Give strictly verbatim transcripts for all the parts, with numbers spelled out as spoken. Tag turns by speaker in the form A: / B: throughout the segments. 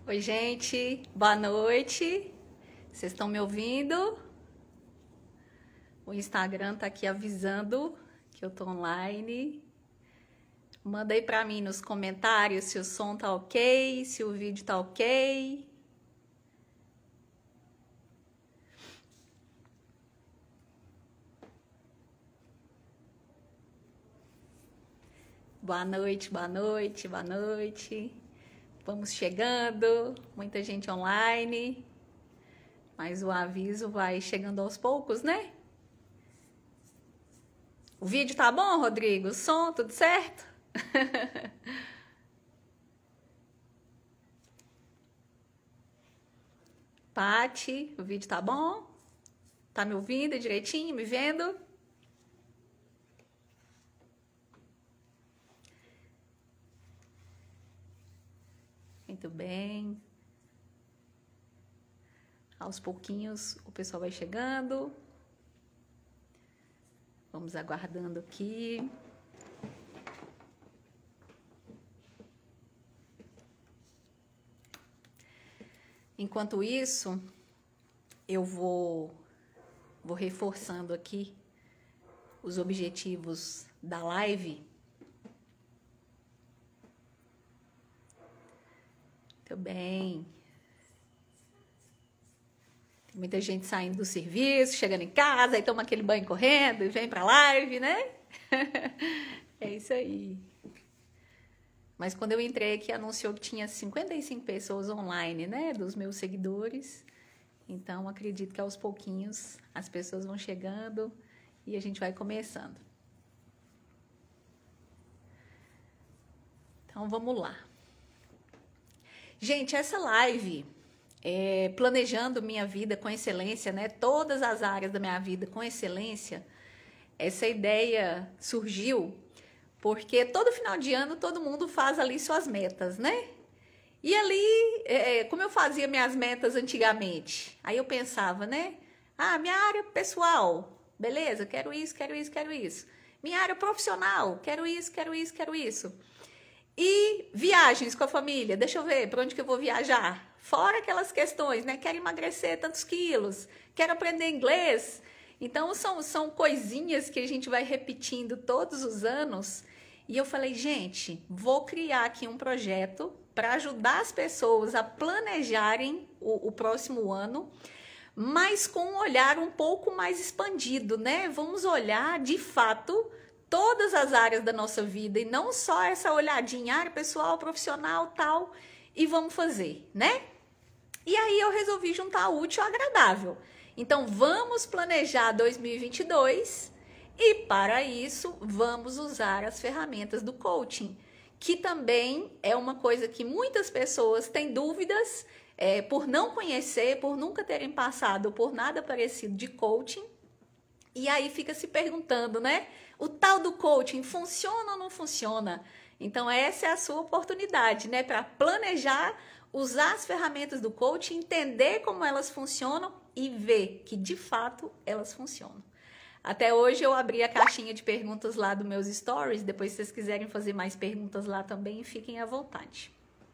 A: Oi, gente, boa noite. Vocês estão me ouvindo? O Instagram tá aqui avisando que eu tô online. Manda aí pra mim nos comentários se o som tá ok, se o vídeo tá ok. Boa noite, boa noite, boa noite. Vamos chegando, muita gente online, mas o aviso vai chegando aos poucos, né? O vídeo tá bom, Rodrigo? O som, tudo certo? Pati, o vídeo tá bom? Tá me ouvindo direitinho, me vendo? Muito bem. Aos pouquinhos o pessoal vai chegando. Vamos aguardando aqui. Enquanto isso, eu vou, vou reforçando aqui os objetivos da live. Muito bem. Tem muita gente saindo do serviço, chegando em casa, aí toma aquele banho correndo e vem pra live, né? É isso aí. Mas quando eu entrei aqui, anunciou que tinha cinquenta e cinco pessoas online, né? Dos meus seguidores. Então, acredito que aos pouquinhos as pessoas vão chegando e a gente vai começando. Então, vamos lá. Gente, essa live, é, planejando minha vida com excelência, né? Todas as áreas da minha vida com excelência, essa ideia surgiu porque todo final de ano todo mundo faz ali suas metas, né? E ali, é, como eu fazia minhas metas antigamente, aí eu pensava, né? Ah, minha área pessoal, beleza, quero isso, quero isso, quero isso. Minha área profissional, quero isso, quero isso, quero isso. E viagens com a família, deixa eu ver para onde que eu vou viajar. Fora aquelas questões, né? Quero emagrecer tantos quilos, quero aprender inglês. Então, são, são coisinhas que a gente vai repetindo todos os anos. E eu falei, gente, vou criar aqui um projeto para ajudar as pessoas a planejarem o, o próximo ano, mas com um olhar um pouco mais expandido, né? Vamos olhar, de fato, todas as áreas da nossa vida e não só essa olhadinha, área pessoal, profissional, tal, e vamos fazer, né? E aí eu resolvi juntar o útil ao agradável. Então, vamos planejar dois mil e vinte e dois e, para isso, vamos usar as ferramentas do coaching, que também é uma coisa que muitas pessoas têm dúvidas é, por não conhecer, por nunca terem passado por nada parecido de coaching. E aí fica se perguntando, né? O tal do coaching funciona ou não funciona? Então, essa é a sua oportunidade, né? Para planejar, usar as ferramentas do coaching, entender como elas funcionam e ver que, de fato, elas funcionam. Até hoje eu abri a caixinha de perguntas lá dos meus stories. Depois, se vocês quiserem fazer mais perguntas lá também, fiquem à vontade.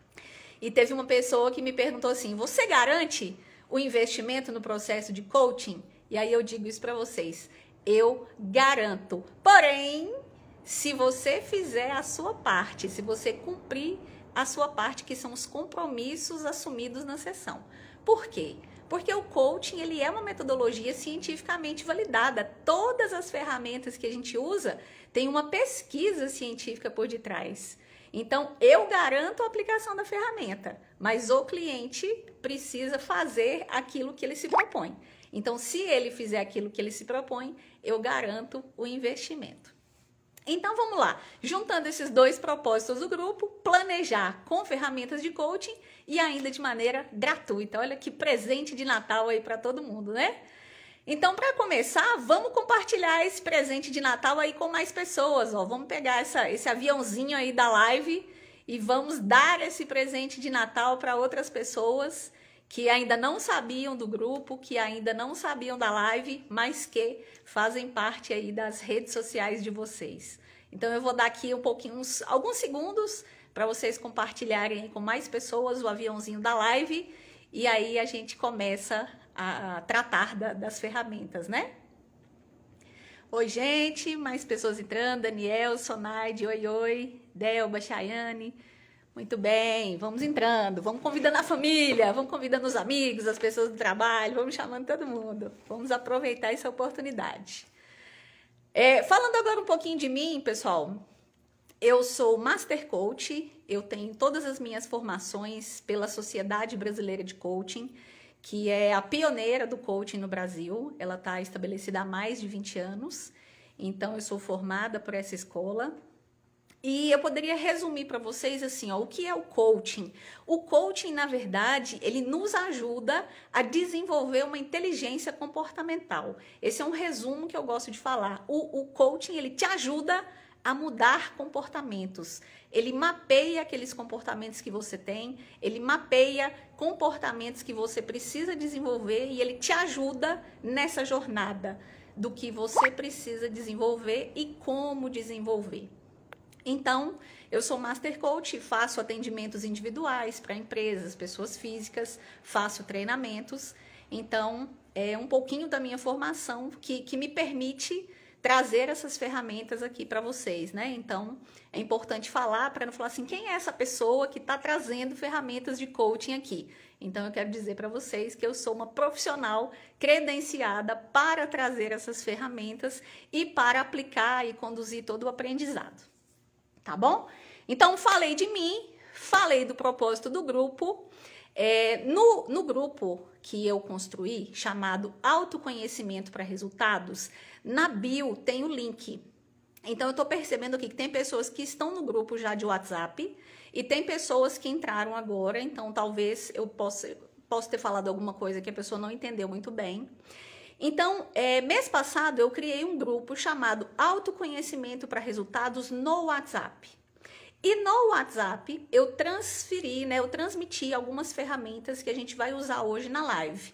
A: E teve uma pessoa que me perguntou assim, você garante o investimento no processo de coaching? E aí eu digo isso para vocês, eu garanto. Porém, se você fizer a sua parte, se você cumprir a sua parte, que são os compromissos assumidos na sessão. Por quê? Porque o coaching, ele é uma metodologia cientificamente validada. Todas as ferramentas que a gente usa têm uma pesquisa científica por detrás. Então, eu garanto a aplicação da ferramenta, mas o cliente precisa fazer aquilo que ele se propõe. Então, se ele fizer aquilo que ele se propõe, eu garanto o investimento. Então, vamos lá. Juntando esses dois propósitos do grupo, planejar com ferramentas de coaching e ainda de maneira gratuita. Olha que presente de Natal aí para todo mundo, né? Então, para começar, vamos compartilhar esse presente de Natal aí com mais pessoas. Ó. Vamos pegar essa, esse aviãozinho aí da live e vamos dar esse presente de Natal para outras pessoas que ainda não sabiam do grupo, que ainda não sabiam da live, mas que fazem parte aí das redes sociais de vocês. Então eu vou dar aqui um pouquinho, uns, alguns segundos para vocês compartilharem com mais pessoas o aviãozinho da live e aí a gente começa a, a tratar da, das ferramentas, né? Oi, gente, mais pessoas entrando, Daniel, Sonaide, oi, oi, Delba, Chayane, muito bem, vamos entrando, vamos convidando a família, vamos convidando os amigos, as pessoas do trabalho, vamos chamando todo mundo, vamos aproveitar essa oportunidade. É, falando agora um pouquinho de mim, pessoal, eu sou Master Coach, eu tenho todas as minhas formações pela Sociedade Brasileira de Coaching, que é a pioneira do coaching no Brasil. Ela está estabelecida há mais de vinte anos, então eu sou formada por essa escola. E eu poderia resumir para vocês assim, ó, o que é o coaching? O coaching, na verdade, ele nos ajuda a desenvolver uma inteligência comportamental. Esse é um resumo que eu gosto de falar. O, o coaching, ele te ajuda a mudar comportamentos. Ele mapeia aqueles comportamentos que você tem, ele mapeia comportamentos que você precisa desenvolver e ele te ajuda nessa jornada do que você precisa desenvolver e como desenvolver. Então, eu sou Master Coach, faço atendimentos individuais para empresas, pessoas físicas, faço treinamentos. Então, é um pouquinho da minha formação que, que me permite trazer essas ferramentas aqui para vocês, né? Então, é importante falar para não falar assim, quem é essa pessoa que está trazendo ferramentas de coaching aqui? Então, eu quero dizer para vocês que eu sou uma profissional credenciada para trazer essas ferramentas e para aplicar e conduzir todo o aprendizado, tá bom? Então, falei de mim, falei do propósito do grupo. É, no, no grupo que eu construí, chamado Autoconhecimento para Resultados, na bio tem o link. Então, eu estou percebendo aqui que tem pessoas que estão no grupo já de WhatsApp e tem pessoas que entraram agora, então talvez eu possa, possa ter falado alguma coisa que a pessoa não entendeu muito bem. Então, é, mês passado eu criei um grupo chamado Autoconhecimento para Resultados no WhatsApp. E no WhatsApp eu transferi, né, eu transmiti algumas ferramentas que a gente vai usar hoje na live.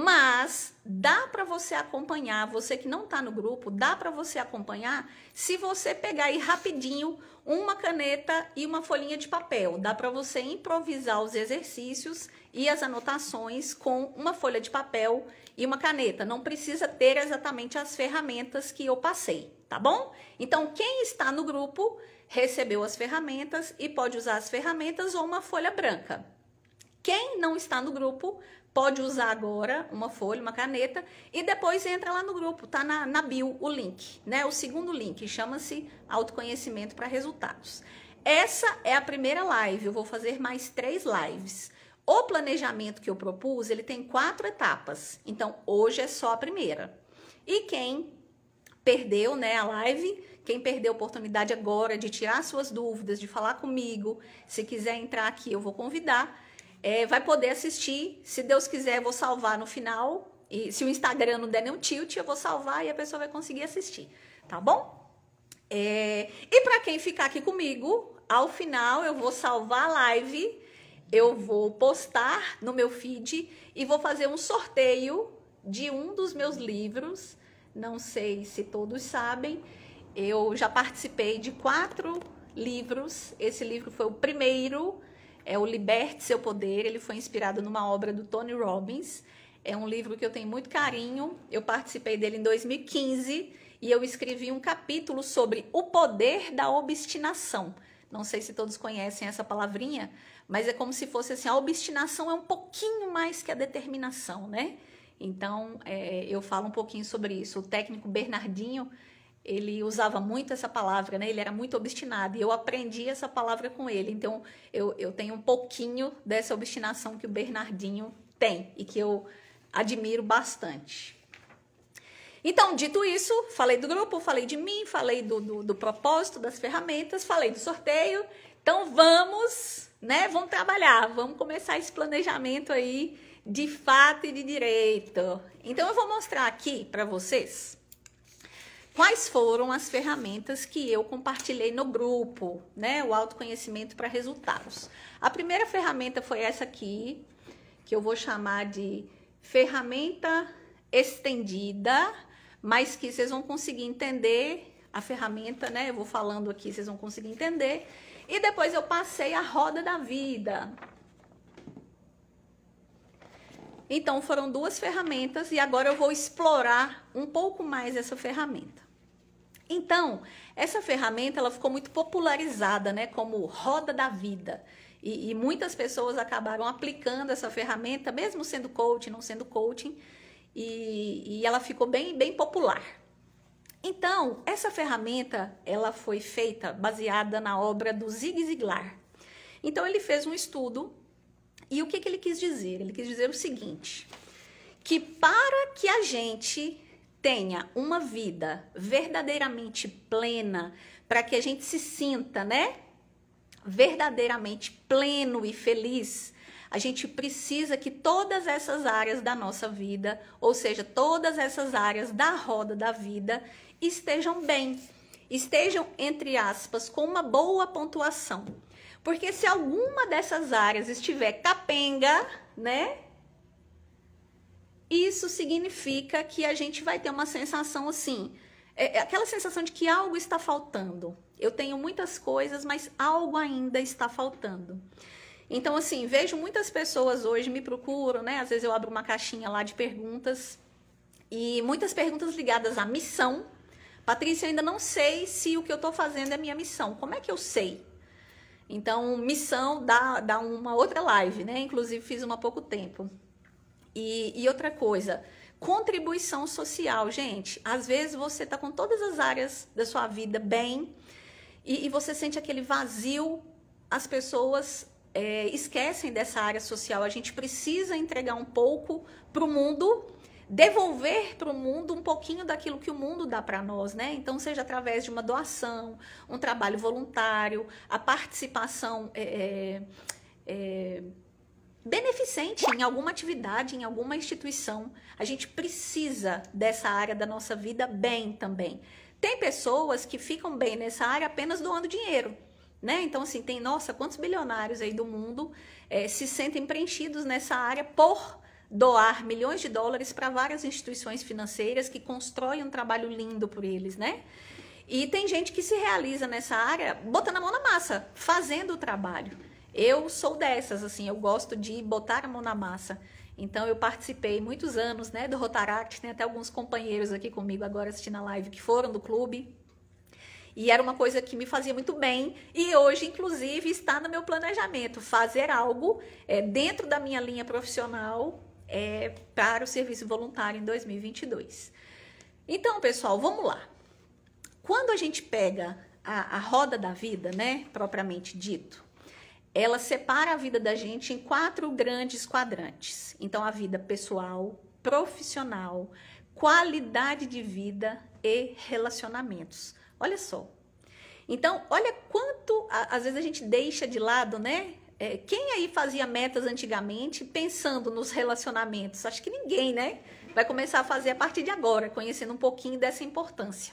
A: Mas dá para você acompanhar, você que não está no grupo, dá para você acompanhar se você pegar aí rapidinho uma caneta e uma folhinha de papel. Dá para você improvisar os exercícios e as anotações com uma folha de papel e uma caneta. Não precisa ter exatamente as ferramentas que eu passei, tá bom? Então, quem está no grupo recebeu as ferramentas e pode usar as ferramentas ou uma folha branca. Quem não está no grupo pode usar agora uma folha, uma caneta e depois entra lá no grupo, tá na, na bio o link, né? O segundo link chama-se Autoconhecimento para Resultados. Essa é a primeira live, eu vou fazer mais três lives. O planejamento que eu propus, ele tem quatro etapas, então hoje é só a primeira. E quem perdeu, né, a live, quem perdeu a oportunidade agora de tirar suas dúvidas, de falar comigo, se quiser entrar aqui eu vou convidar, é, vai poder assistir, se Deus quiser eu vou salvar no final, e se o Instagram não der nenhum tilt, eu vou salvar e a pessoa vai conseguir assistir, tá bom? É, e para quem ficar aqui comigo, ao final eu vou salvar a live, eu vou postar no meu feed e vou fazer um sorteio de um dos meus livros. Não sei se todos sabem, eu já participei de quatro livros. Esse livro foi o primeiro, é o Liberte Seu Poder. Ele foi inspirado numa obra do Tony Robbins. É um livro que eu tenho muito carinho. Eu participei dele em dois mil e quinze e eu escrevi um capítulo sobre o poder da obstinação. Não sei se todos conhecem essa palavrinha, mas é como se fosse assim, a obstinação é um pouquinho mais que a determinação, né? Então, é, eu falo um pouquinho sobre isso. O técnico Bernardinho, ele usava muito essa palavra, né? Ele era muito obstinado e eu aprendi essa palavra com ele. Então, eu, eu tenho um pouquinho dessa obstinação que o Bernardinho tem e que eu admiro bastante. Então, dito isso, falei do grupo, falei de mim, falei do, do, do propósito, das ferramentas, falei do sorteio. Então, vamos, né? Vamos trabalhar, vamos começar esse planejamento aí de fato e de direito. Então, eu vou mostrar aqui para vocês quais foram as ferramentas que eu compartilhei no grupo, né? O autoconhecimento para resultados. A primeira ferramenta foi essa aqui, que eu vou chamar de ferramenta estendida, mas que vocês vão conseguir entender a ferramenta, né? Eu vou falando aqui, vocês vão conseguir entender. E depois eu passei a roda da vida. Então, foram duas ferramentas e agora eu vou explorar um pouco mais essa ferramenta. Então, essa ferramenta, ela ficou muito popularizada, né? Como roda da vida. E, e muitas pessoas acabaram aplicando essa ferramenta, mesmo sendo coaching, não sendo coaching, e, e ela ficou bem, bem popular. Então, essa ferramenta, ela foi feita baseada na obra do Zig Ziglar. Então, ele fez um estudo, e o que, que ele quis dizer? Ele quis dizer o seguinte, que para que a gente tenha uma vida verdadeiramente plena, para que a gente se sinta, né, verdadeiramente pleno e feliz, a gente precisa que todas essas áreas da nossa vida, ou seja, todas essas áreas da roda da vida, estejam bem, estejam, entre aspas, com uma boa pontuação. Porque se alguma dessas áreas estiver capenga, né, isso significa que a gente vai ter uma sensação assim, é aquela sensação de que algo está faltando. Eu tenho muitas coisas, mas algo ainda está faltando. Então, assim, vejo muitas pessoas hoje me procuram, né? Às vezes eu abro uma caixinha lá de perguntas e muitas perguntas ligadas à missão. Patrícia, eu ainda não sei se o que eu estou fazendo é minha missão. Como é que eu sei? Então, missão dá, dá uma outra live, né? Inclusive, fiz uma há pouco tempo. E, e outra coisa, contribuição social, gente. Às vezes você está com todas as áreas da sua vida bem e, e você sente aquele vazio, as pessoas é, esquecem dessa área social. A gente precisa entregar um pouco para o mundo, devolver para o mundo um pouquinho daquilo que o mundo dá para nós, né? Então, seja através de uma doação, um trabalho voluntário, a participação é, é, beneficente em alguma atividade, em alguma instituição. A gente precisa dessa área da nossa vida bem também. Tem pessoas que ficam bem nessa área apenas doando dinheiro, né? Então, assim, tem, nossa, quantos bilionários aí do mundo é, se sentem preenchidos nessa área por doar milhões de dólares para várias instituições financeiras que constroem um trabalho lindo por eles, né? E tem gente que se realiza nessa área botando a mão na massa, fazendo o trabalho. Eu sou dessas, assim, eu gosto de botar a mão na massa. Então, eu participei muitos anos, né, do Rotaract, tem até alguns companheiros aqui comigo agora assistindo a live que foram do clube. E era uma coisa que me fazia muito bem e hoje, inclusive, está no meu planejamento, fazer algo é, dentro da minha linha profissional é, para o serviço voluntário em dois mil e vinte e dois. Então, pessoal, vamos lá. Quando a gente pega a, a roda da vida, né, propriamente dito, ela separa a vida da gente em quatro grandes quadrantes. Então, a vida pessoal, profissional, qualidade de vida e relacionamentos. Olha só. Então, olha quanto, às vezes, a gente deixa de lado, né? É, quem aí fazia metas antigamente pensando nos relacionamentos? Acho que ninguém, né? Vai começar a fazer a partir de agora, conhecendo um pouquinho dessa importância.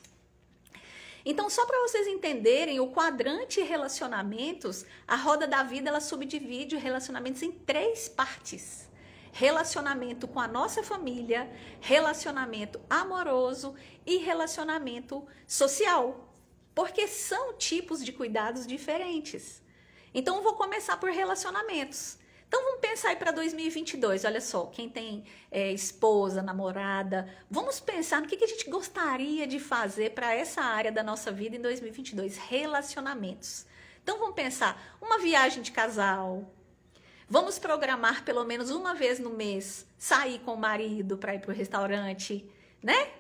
A: Então, só para vocês entenderem, o quadrante relacionamentos, a roda da vida, ela subdivide relacionamentos em três partes. Relacionamento com a nossa família, relacionamento amoroso e relacionamento social. Porque são tipos de cuidados diferentes. Então, eu vou começar por relacionamentos. Então, vamos pensar aí para dois mil e vinte e dois, olha só, quem tem é, esposa, namorada, vamos pensar no que, que a gente gostaria de fazer para essa área da nossa vida em dois mil e vinte e dois, relacionamentos. Então, vamos pensar uma viagem de casal, vamos programar pelo menos uma vez no mês, sair com o marido para ir para o restaurante, né?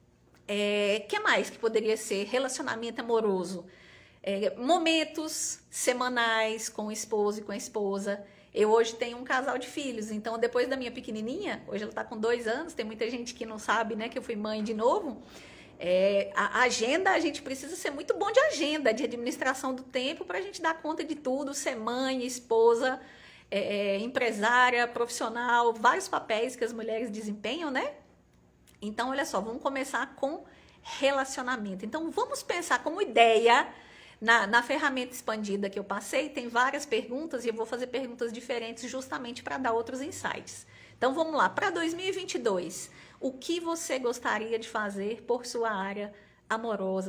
A: É, que mais que poderia ser relacionamento amoroso? É, momentos semanais com o esposo e com a esposa. Eu hoje tenho um casal de filhos, então depois da minha pequenininha, hoje ela está com dois anos, tem muita gente que não sabe, né, que eu fui mãe de novo. É, a agenda, a gente precisa ser muito bom de agenda, de administração do tempo, para a gente dar conta de tudo, ser mãe, esposa, é, empresária, profissional, vários papéis que as mulheres desempenham, né? Então, olha só, vamos começar com relacionamento. Então, vamos pensar como ideia... Na, na ferramenta expandida que eu passei, tem várias perguntas e eu vou fazer perguntas diferentes justamente para dar outros insights. Então, vamos lá. Para dois mil e vinte e dois, o que você gostaria de fazer por sua área amorosa,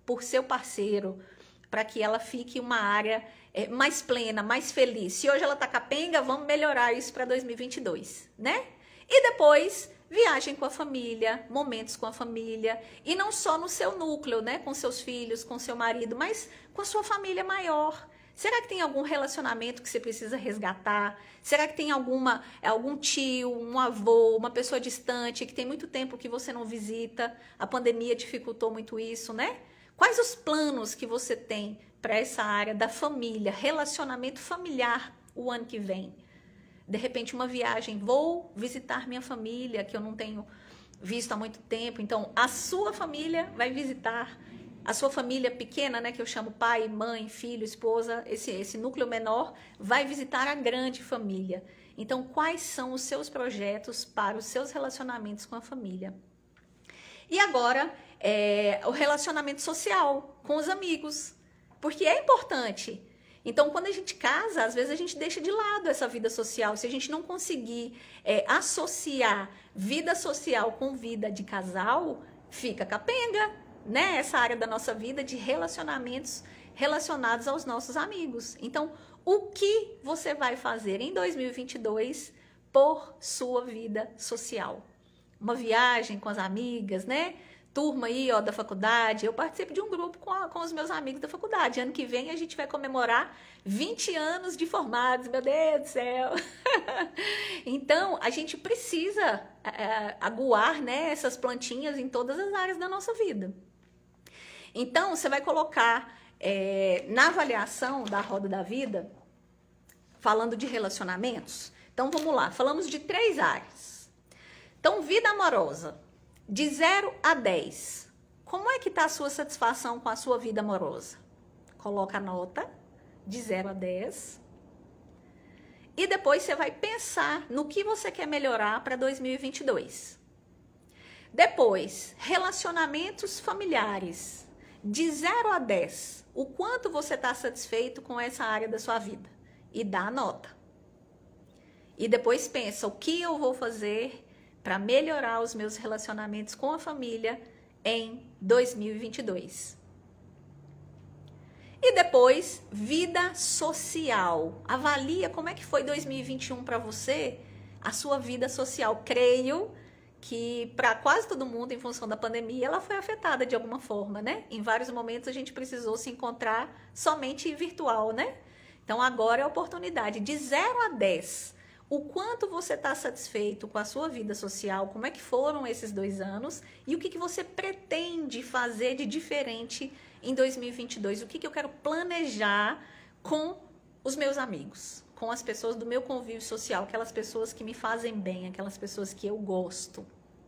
A: por seu parceiro, para que ela fique uma área é, mais plena, mais feliz. Se hoje ela tá capenga, vamos melhorar isso para dois mil e vinte e dois, né? E depois, viagem com a família, momentos com a família, e não só no seu núcleo, né? Com seus filhos, com seu marido, mas com a sua família maior. Será que tem algum relacionamento que você precisa resgatar? Será que tem alguma, algum tio, um avô, uma pessoa distante que tem muito tempo que você não visita? A pandemia dificultou muito isso, né? Quais os planos que você tem para essa área da família, relacionamento familiar o ano que vem? De repente uma viagem, vou visitar minha família que eu não tenho visto há muito tempo. Então a sua família vai visitar a sua família pequena, né, que eu chamo pai, mãe, filho, esposa, esse, esse núcleo menor, vai visitar a grande família. Então, quais são os seus projetos para os seus relacionamentos com a família? E agora, é, o relacionamento social com os amigos, porque é importante. Então, quando a gente casa, às vezes a gente deixa de lado essa vida social. Se a gente não conseguir é, associar vida social com vida de casal, fica capenga, né? Essa área da nossa vida de relacionamentos relacionados aos nossos amigos. Então, o que você vai fazer em dois mil e vinte e dois por sua vida social? Uma viagem com as amigas, né? Turma aí, ó, da faculdade. Eu participo de um grupo com, a, com os meus amigos da faculdade. Ano que vem a gente vai comemorar vinte anos de formados, meu Deus do céu. Então, a gente precisa é, aguar, né, essas plantinhas em todas as áreas da nossa vida. Então, você vai colocar é, na avaliação da roda da vida, falando de relacionamentos. Então, vamos lá. Falamos de três áreas. Então, vida amorosa, de zero a dez. Como é que está a sua satisfação com a sua vida amorosa? Coloca a nota de zero a dez. E depois você vai pensar no que você quer melhorar para dois mil e vinte e dois. Depois, relacionamentos familiares. De zero a dez, o quanto você está satisfeito com essa área da sua vida? E dá a nota. E depois pensa, o que eu vou fazer para melhorar os meus relacionamentos com a família em dois mil e vinte e dois? E depois, vida social. Avalia como é que foi dois mil e vinte e um para você, a sua vida social. Creio que para quase todo mundo, em função da pandemia, ela foi afetada de alguma forma, né? Em vários momentos a gente precisou se encontrar somente virtual, né? Então agora é a oportunidade de zero a dez. O quanto você está satisfeito com a sua vida social, como é que foram esses dois anos e o que, que você pretende fazer de diferente em dois mil e vinte e dois? O que, que eu quero planejar com os meus amigos, com as pessoas do meu convívio social, aquelas pessoas que me fazem bem, aquelas pessoas que eu gosto,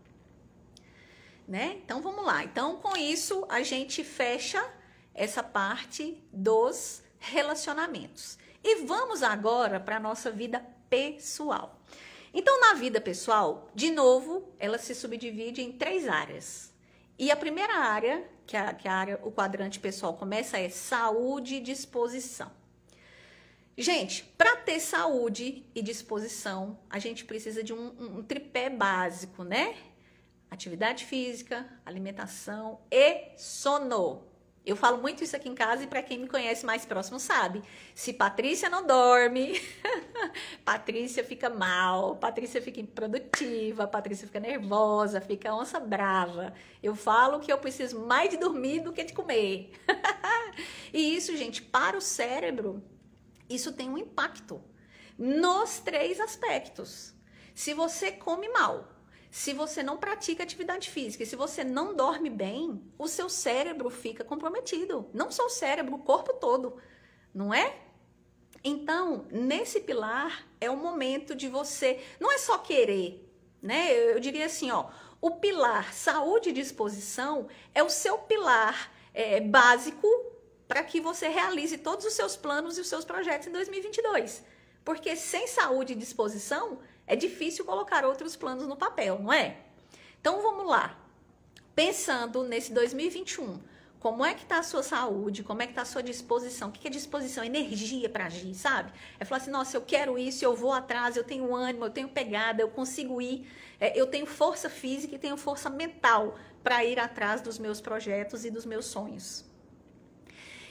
A: né? Então, vamos lá. Então, com isso, a gente fecha essa parte dos relacionamentos. E vamos agora para a nossa vida pessoal. Então, na vida pessoal, de novo, ela se subdivide em três áreas. E a primeira área, que a, que a área, o quadrante pessoal começa, é saúde e disposição. Gente, para ter saúde e disposição, a gente precisa de um, um, um tripé básico, né? Atividade física, alimentação e sono. Eu falo muito isso aqui em casa e para quem me conhece mais próximo sabe. Se Patrícia não dorme, Patrícia fica mal, Patrícia fica improdutiva, Patrícia fica nervosa, fica onça brava. Eu falo que eu preciso mais de dormir do que de comer. E isso, gente, para o cérebro, isso tem um impacto nos três aspectos. Se você come mal, se você não pratica atividade física, se você não dorme bem, o seu cérebro fica comprometido. Não só o cérebro, o corpo todo, não é? Então, nesse pilar, é o momento de você... Não é só querer, né? Eu, eu diria assim, ó, o pilar saúde e disposição é o seu pilar é, básico para que você realize todos os seus planos e os seus projetos em dois mil e vinte e dois. Porque sem saúde e disposição, é difícil colocar outros planos no papel, não é? Então, vamos lá. Pensando nesse dois mil e vinte e um, como é que está a sua saúde, como é que está a sua disposição, o que é disposição? Energia para agir, sabe? É falar assim, nossa, eu quero isso, eu vou atrás, eu tenho ânimo, eu tenho pegada, eu consigo ir, é, eu tenho força física e tenho força mental para ir atrás dos meus projetos e dos meus sonhos.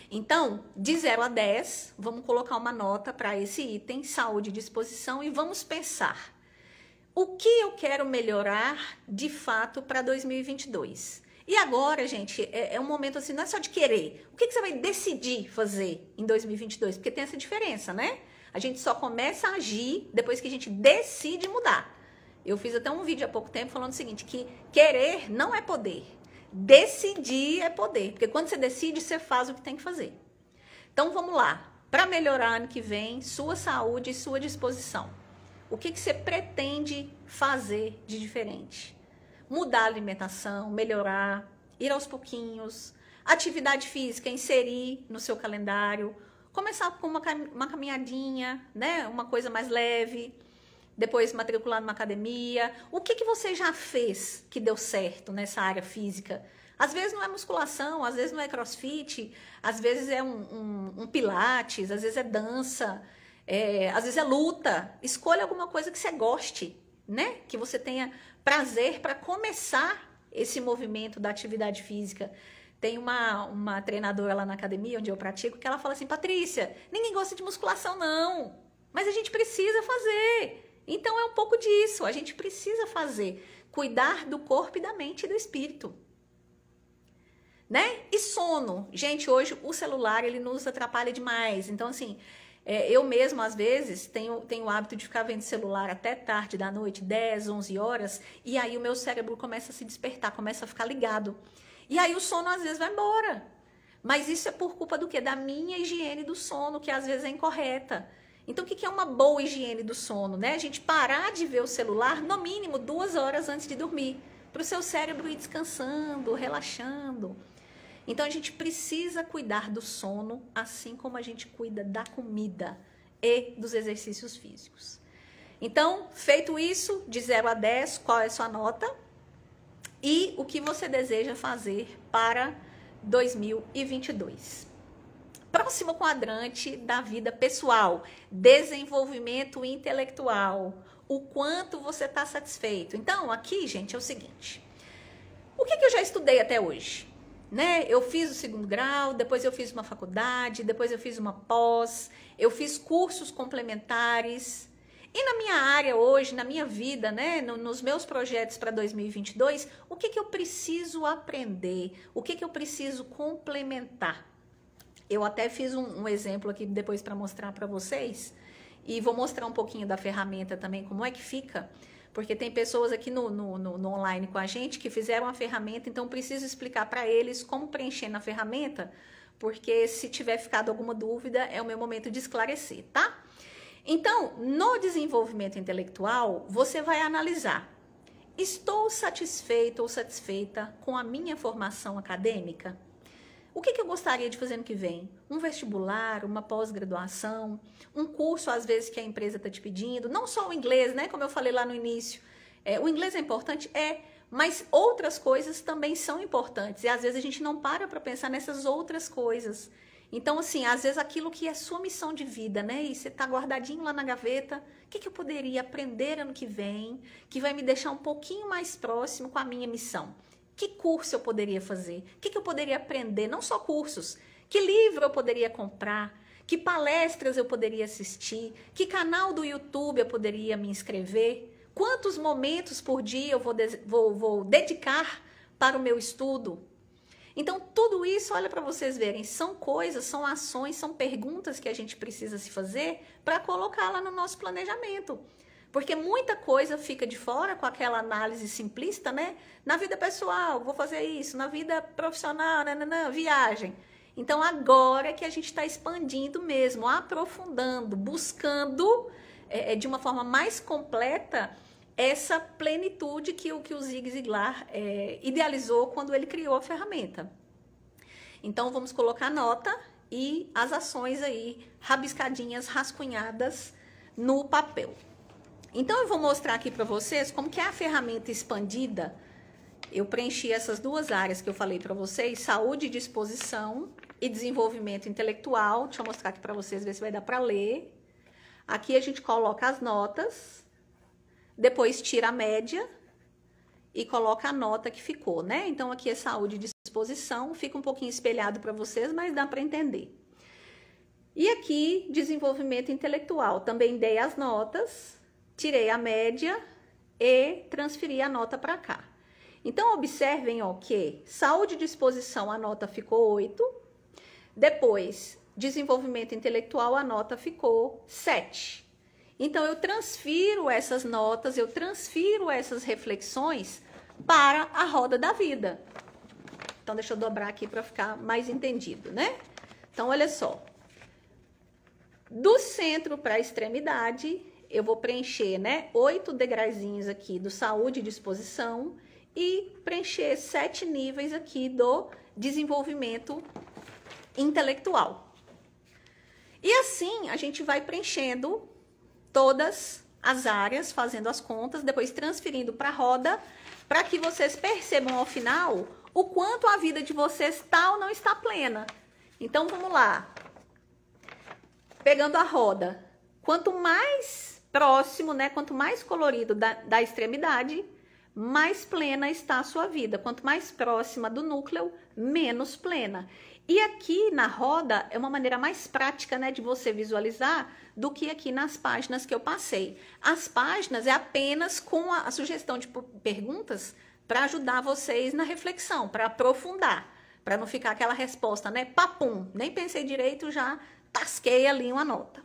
A: Então, de zero a dez, vamos colocar uma nota para esse item, saúde e disposição, e vamos pensar o que eu quero melhorar de fato para dois mil e vinte e dois. E agora, gente, é, é um momento assim, não é só de querer. O que, que você vai decidir fazer em dois mil e vinte e dois? Porque tem essa diferença, né? A gente só começa a agir depois que a gente decide mudar. Eu fiz até um vídeo há pouco tempo falando o seguinte, que querer não é poder. Decidir é poder. Porque quando você decide, você faz o que tem que fazer. Então, vamos lá. Para melhorar ano que vem, sua saúde e sua disposição. O que, que você pretende fazer de diferente? Mudar a alimentação, melhorar, ir aos pouquinhos, atividade física, inserir no seu calendário, começar com uma, uma caminhadinha, né? Uma coisa mais leve, depois matricular numa academia. O que, que você já fez que deu certo nessa área física? Às vezes não é musculação, às vezes não é crossfit, às vezes é um, um, um pilates, às vezes é dança, é, às vezes é luta. Escolha alguma coisa que você goste, né? Que você tenha prazer para começar esse movimento da atividade física. Tem uma, uma treinadora lá na academia, onde eu pratico, que ela fala assim, Patrícia, ninguém gosta de musculação não, mas a gente precisa fazer. Então é um pouco disso, a gente precisa fazer, cuidar do corpo e da mente e do espírito. Né? E sono. Gente, hoje o celular, ele nos atrapalha demais. Então, assim, é, eu mesmo, às vezes, tenho, tenho o hábito de ficar vendo celular até tarde da noite, dez, onze horas, e aí o meu cérebro começa a se despertar, começa a ficar ligado. E aí o sono, às vezes, vai embora. Mas isso é por culpa do quê? Da minha higiene do sono, que às vezes é incorreta. Então, o que é uma boa higiene do sono, né? A gente parar de ver o celular, no mínimo, duas horas antes de dormir, para o seu cérebro ir descansando, relaxando. Então, a gente precisa cuidar do sono, assim como a gente cuida da comida e dos exercícios físicos. Então, feito isso, de zero a dez, qual é a sua nota? E o que você deseja fazer para dois mil e vinte e dois? Próximo quadrante da vida pessoal, desenvolvimento intelectual. O quanto você está satisfeito. Então, aqui, gente, é o seguinte. O que, que eu já estudei até hoje? Né? Eu fiz o segundo grau, depois eu fiz uma faculdade, depois eu fiz uma pós, eu fiz cursos complementares. E na minha área hoje, na minha vida, né, no, nos meus projetos para dois mil e vinte e dois, o que, que eu preciso aprender? O que, que eu preciso complementar? Eu até fiz um, um exemplo aqui depois para mostrar para vocês. E vou mostrar um pouquinho da ferramenta também, como é que fica. Porque tem pessoas aqui no, no, no, no online com a gente que fizeram a ferramenta, então preciso explicar para eles como preencher na ferramenta, porque se tiver ficado alguma dúvida, é o meu momento de esclarecer, tá? Então, no desenvolvimento intelectual, você vai analisar, estou satisfeito ou satisfeita com a minha formação acadêmica? O que, que eu gostaria de fazer no que vem? Um vestibular, uma pós-graduação, um curso, às vezes, que a empresa está te pedindo. Não só o inglês, né? Como eu falei lá no início. É, o inglês é importante? É. Mas outras coisas também são importantes. E, às vezes, a gente não para para pensar nessas outras coisas. Então, assim, às vezes, aquilo que é sua missão de vida, né? E você está guardadinho lá na gaveta. O que, que eu poderia aprender ano que vem? Que vai me deixar um pouquinho mais próximo com a minha missão. Que curso eu poderia fazer? O que, que eu poderia aprender? Não só cursos. Que livro eu poderia comprar? Que palestras eu poderia assistir? Que canal do YouTube eu poderia me inscrever? Quantos momentos por dia eu vou, vou, vou dedicar para o meu estudo? Então, tudo isso, olha para vocês verem, são coisas, são ações, são perguntas que a gente precisa se fazer para colocá-la no nosso planejamento. Porque muita coisa fica de fora com aquela análise simplista, né? Na vida pessoal, vou fazer isso. Na vida profissional, nananã, viagem. Então, agora é que a gente está expandindo mesmo, aprofundando, buscando é, de uma forma mais completa essa plenitude que o, que o Zig Ziglar é, idealizou quando ele criou a ferramenta. Então, vamos colocar nota e as ações aí, rabiscadinhas, rascunhadas no papel. Então, eu vou mostrar aqui para vocês como que é a ferramenta expandida. Eu preenchi essas duas áreas que eu falei para vocês, saúde e disposição e desenvolvimento intelectual. Deixa eu mostrar aqui para vocês, ver se vai dar para ler. Aqui a gente coloca as notas, depois tira a média e coloca a nota que ficou, né? Então, aqui é saúde e disposição, fica um pouquinho espelhado para vocês, mas dá para entender. E aqui, desenvolvimento intelectual, também dei as notas, tirei a média e transferi a nota para cá. Então, observem, ó, que saúde e disposição, a nota ficou oito, depois, desenvolvimento intelectual, a nota ficou sete. Então, eu transfiro essas notas, eu transfiro essas reflexões para a roda da vida. Então, deixa eu dobrar aqui para ficar mais entendido, né? Então, olha só. Do centro para a extremidade, eu vou preencher, né, oito degraizinhos aqui do saúde e disposição e preencher sete níveis aqui do desenvolvimento intelectual. E assim, a gente vai preenchendo todas as áreas, fazendo as contas, depois transferindo para a roda, para que vocês percebam ao final o quanto a vida de vocês está ou não está plena. Então, vamos lá. Pegando a roda, quanto mais próximo, né, quanto mais colorido da, da extremidade, mais plena está a sua vida. Quanto mais próxima do núcleo, menos plena. E aqui na roda é uma maneira mais prática, né, de você visualizar do que aqui nas páginas que eu passei. As páginas é apenas com a, a sugestão de perguntas para ajudar vocês na reflexão, para aprofundar, para não ficar aquela resposta, né, papum, nem pensei direito, já tasquei ali uma nota.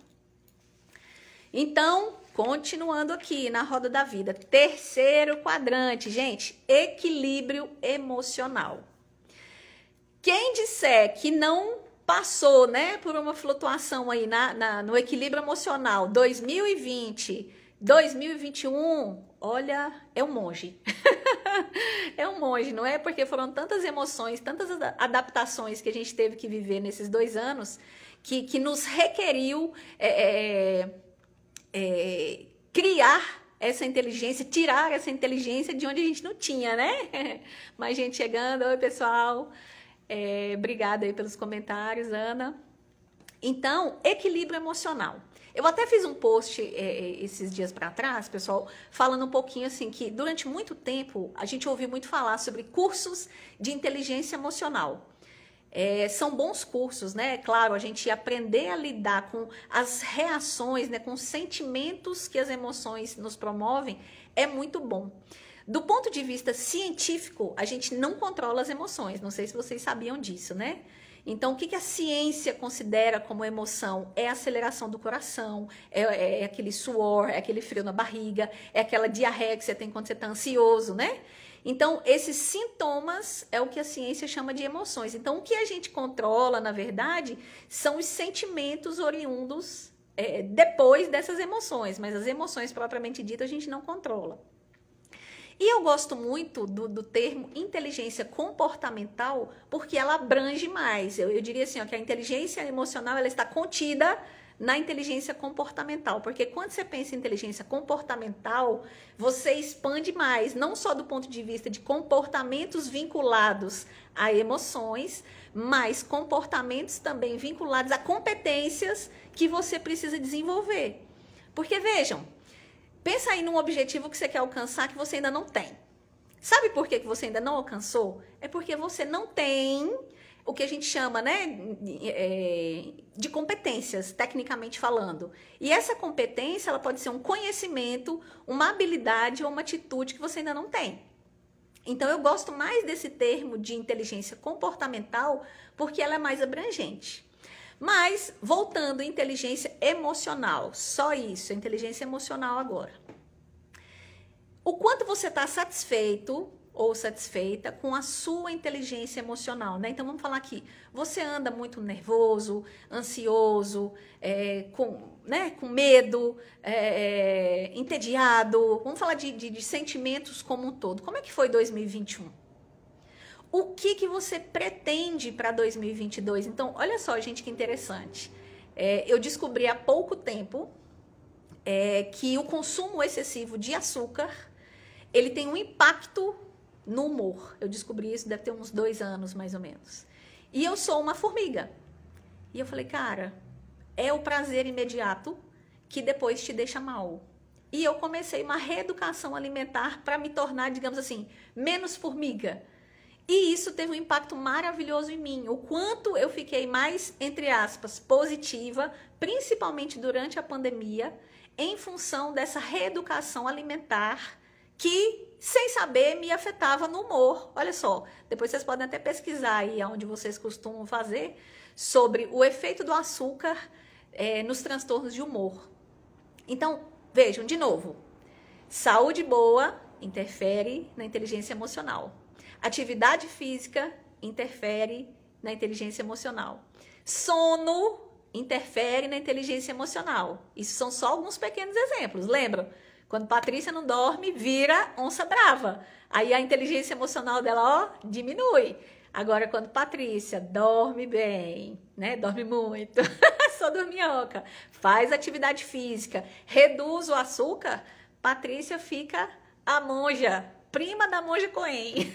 A: Então, continuando aqui na roda da vida, terceiro quadrante, gente, equilíbrio emocional. Quem disser que não passou, né, por uma flutuação aí na, na, no equilíbrio emocional dois mil e vinte, dois mil e vinte e um, olha, é um monge. É um monge, não é? Porque foram tantas emoções, tantas adaptações que a gente teve que viver nesses dois anos que, que nos requeriu é, é, é, criar essa inteligência, tirar essa inteligência de onde a gente não tinha, né? Mais gente chegando, oi pessoal. É, obrigada aí pelos comentários, Ana. Então, equilíbrio emocional. Eu até fiz um post é, esses dias para trás, pessoal, falando um pouquinho assim que durante muito tempo a gente ouviu muito falar sobre cursos de inteligência emocional. É, são bons cursos, né? Claro, a gente aprender a lidar com as reações, né, com os sentimentos que as emoções nos promovem é muito bom. Do ponto de vista científico, a gente não controla as emoções. Não sei se vocês sabiam disso, né? Então, o que, que a ciência considera como emoção? É a aceleração do coração, é, é aquele suor, é aquele frio na barriga, é aquela diarreia que você tem quando você está ansioso, né? Então, esses sintomas é o que a ciência chama de emoções. Então, o que a gente controla, na verdade, são os sentimentos oriundos é, depois dessas emoções. Mas as emoções propriamente ditas a gente não controla. E eu gosto muito do, do termo inteligência comportamental, porque ela abrange mais. Eu, eu diria assim, ó, que a inteligência emocional ela está contida na inteligência comportamental, porque quando você pensa em inteligência comportamental, você expande mais, não só do ponto de vista de comportamentos vinculados a emoções, mas comportamentos também vinculados a competências que você precisa desenvolver. Porque vejam, pensa aí num objetivo que você quer alcançar que você ainda não tem. Sabe por que você ainda não alcançou? É porque você não tem o que a gente chama, né, de competências, tecnicamente falando. E essa competência, ela pode ser um conhecimento, uma habilidade ou uma atitude que você ainda não tem. Então, eu gosto mais desse termo de inteligência comportamental porque ela é mais abrangente. Mas, voltando à inteligência emocional, só isso, a inteligência emocional agora. O quanto você está satisfeito ou satisfeita com a sua inteligência emocional, né? Então, vamos falar aqui, você anda muito nervoso, ansioso, é, com, né, com medo, é, entediado, vamos falar de, de, de sentimentos como um todo. Como é que foi dois mil e vinte e um? O que, que você pretende para dois mil e vinte e dois? Então, olha só, gente, que interessante. É, eu descobri há pouco tempo é, que o consumo excessivo de açúcar, ele tem um impacto no humor. Eu descobri isso, deve ter uns dois anos, mais ou menos. E eu sou uma formiga. E eu falei, cara, é o prazer imediato que depois te deixa mal. E eu comecei uma reeducação alimentar para me tornar, digamos assim, menos formiga. E isso teve um impacto maravilhoso em mim. O quanto eu fiquei mais, entre aspas, positiva, principalmente durante a pandemia, em função dessa reeducação alimentar que, sem saber, me afetava no humor. Olha só, depois vocês podem até pesquisar aí onde vocês costumam fazer sobre o efeito do açúcar é, nos transtornos de humor. Então, vejam, de novo, saúde boa interfere na inteligência emocional. Atividade física interfere na inteligência emocional. Sono interfere na inteligência emocional. Isso são só alguns pequenos exemplos. Lembram? Quando Patrícia não dorme, vira onça brava. Aí a inteligência emocional dela, ó, diminui. Agora, quando Patrícia dorme bem, né? Dorme muito, só dorminhoca, faz atividade física, reduz o açúcar, Patrícia fica a monja, prima da monja Coen.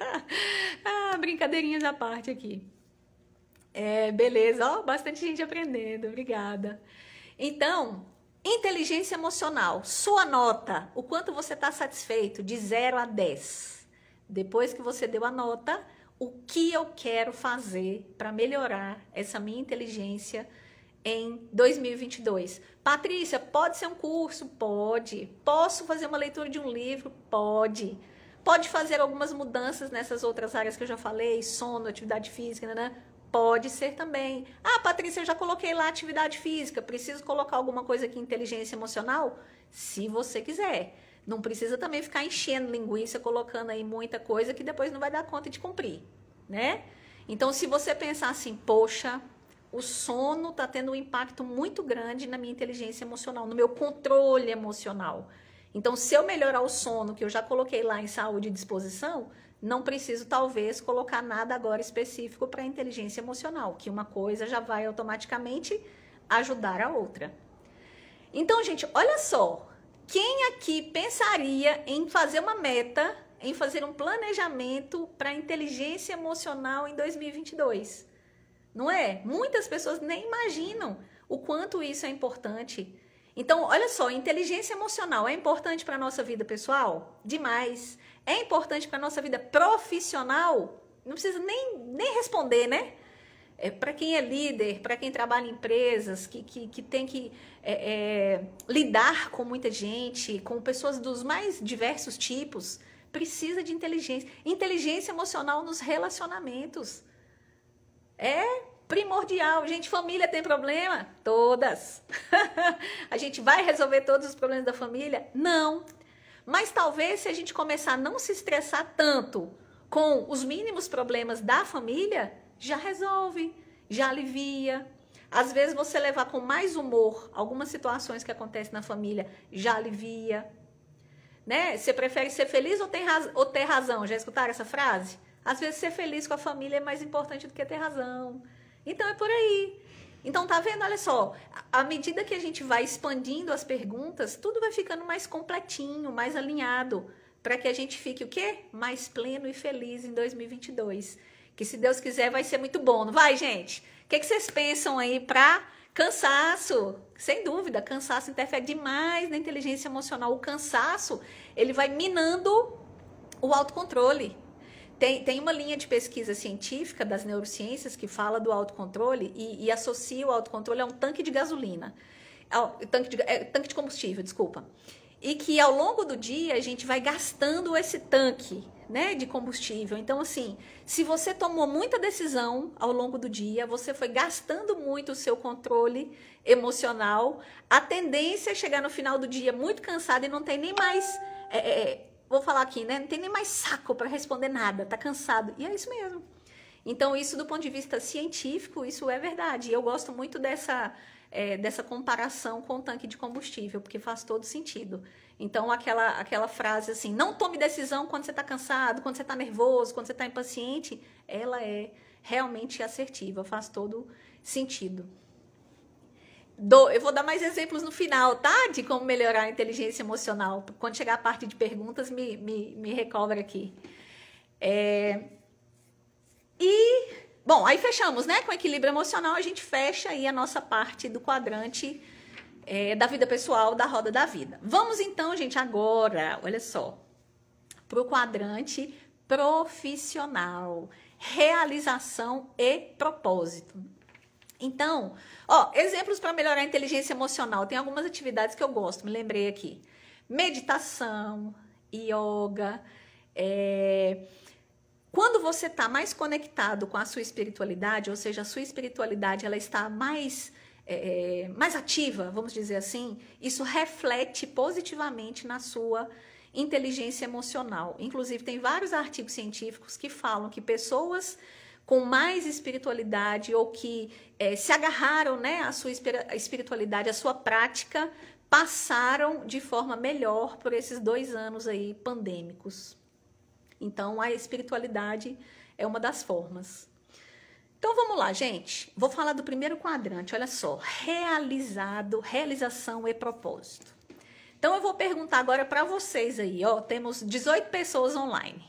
A: Ah, brincadeirinhas à parte aqui. É, beleza, ó, bastante gente aprendendo, obrigada. Então, inteligência emocional, sua nota, o quanto você está satisfeito de zero a dez. Depois que você deu a nota, o que eu quero fazer para melhorar essa minha inteligência em dois mil e vinte e dois? Patrícia, pode ser um curso? Pode. Posso fazer uma leitura de um livro? Pode. Pode fazer algumas mudanças nessas outras áreas que eu já falei, sono, atividade física, né? Pode ser também. Ah, Patrícia, eu já coloquei lá atividade física, preciso colocar alguma coisa aqui, inteligência emocional? Se você quiser. Não precisa também ficar enchendo linguiça, colocando aí muita coisa que depois não vai dar conta de cumprir, né? Então, se você pensar assim, poxa, o sono está tendo um impacto muito grande na minha inteligência emocional, no meu controle emocional. Então, se eu melhorar o sono, que eu já coloquei lá em saúde e disposição, não preciso, talvez, colocar nada agora específico para inteligência emocional, que uma coisa já vai automaticamente ajudar a outra. Então, gente, olha só. Quem aqui pensaria em fazer uma meta, em fazer um planejamento para inteligência emocional em dois mil e vinte e dois? Não é? Muitas pessoas nem imaginam o quanto isso é importante. Então, olha só, inteligência emocional é importante para a nossa vida pessoal? Demais. É importante para a nossa vida profissional? Não precisa nem, nem responder, né? É, para quem é líder, para quem trabalha em empresas, que, que, que tem que é, é, lidar com muita gente, com pessoas dos mais diversos tipos, precisa de inteligência. Inteligência emocional nos relacionamentos. É primordial. Gente, família tem problema? Todas. A gente vai resolver todos os problemas da família? Não. Mas talvez se a gente começar a não se estressar tanto com os mínimos problemas da família, já resolve, já alivia. Às vezes você levar com mais humor algumas situações que acontecem na família, já alivia. Né? Você prefere ser feliz ou ter, raz... ou ter razão? Já escutaram essa frase? Às vezes ser feliz com a família é mais importante do que ter razão. Então é por aí. Então tá vendo? Olha só, à medida que a gente vai expandindo as perguntas, tudo vai ficando mais completinho, mais alinhado, para que a gente fique o quê? Mais pleno e feliz em dois mil e vinte e dois. Que se Deus quiser vai ser muito bom, não vai, gente? O que, que vocês pensam aí para cansaço? Sem dúvida, cansaço interfere demais na inteligência emocional. O cansaço, ele vai minando o autocontrole. Tem, tem uma linha de pesquisa científica das neurociências que fala do autocontrole e, e associa o autocontrole a um tanque de gasolina. É, tanque, de, é, tanque de combustível, desculpa. E que ao longo do dia a gente vai gastando esse tanque, né, de combustível. Então, assim, se você tomou muita decisão ao longo do dia, você foi gastando muito o seu controle emocional, a tendência é chegar no final do dia muito cansado e não tem nem mais, é, é, vou falar aqui, né, não tem nem mais saco para responder nada, tá cansado. E é isso mesmo. Então, isso do ponto de vista científico, isso é verdade. E eu gosto muito dessa... É, dessa comparação com o tanque de combustível, porque faz todo sentido. Então, aquela, aquela frase assim, não tome decisão quando você está cansado, quando você está nervoso, quando você está impaciente, ela é realmente assertiva, faz todo sentido. Do, eu vou dar mais exemplos no final, tá? De como melhorar a inteligência emocional. Quando chegar a parte de perguntas, me, me, me recobre aqui. É, e... Bom, aí fechamos, né? Com equilíbrio emocional, a gente fecha aí a nossa parte do quadrante é, da vida pessoal, da roda da vida. Vamos então, gente, agora, olha só, para o quadrante profissional, realização e propósito. Então, ó, exemplos para melhorar a inteligência emocional. Tem algumas atividades que eu gosto, me lembrei aqui. Meditação, yoga. É... Quando você está mais conectado com a sua espiritualidade, ou seja, a sua espiritualidade ela está mais, é, mais ativa, vamos dizer assim, isso reflete positivamente na sua inteligência emocional. Inclusive, tem vários artigos científicos que falam que pessoas com mais espiritualidade ou que é, se agarraram, né, à sua espiritualidade, à sua prática, passaram de forma melhor por esses dois anos aí pandêmicos. Então, a espiritualidade é uma das formas. Então, vamos lá, gente. Vou falar do primeiro quadrante, olha só. Realizado, realização e propósito. Então, eu vou perguntar agora para vocês aí, ó. Temos dezoito pessoas online.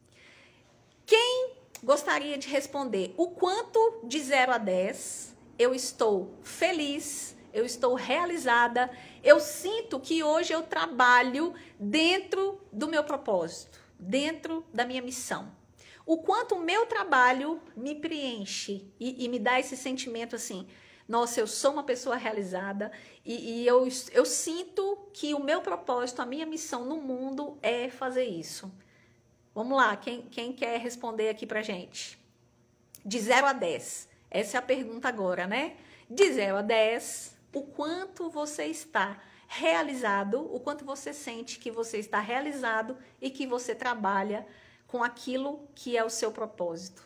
A: Quem gostaria de responder o quanto de zero a dez eu estou feliz, eu estou realizada, eu sinto que hoje eu trabalho dentro do meu propósito, dentro da minha missão. O quanto o meu trabalho me preenche e, e me dá esse sentimento assim, nossa, eu sou uma pessoa realizada e, e eu, eu sinto que o meu propósito, a minha missão no mundo é fazer isso. Vamos lá, quem, quem quer responder aqui pra gente? De zero a dez. Essa é a pergunta agora, né? De zero a dez, o quanto você está realizado, o quanto você sente que você está realizado e que você trabalha com aquilo que é o seu propósito.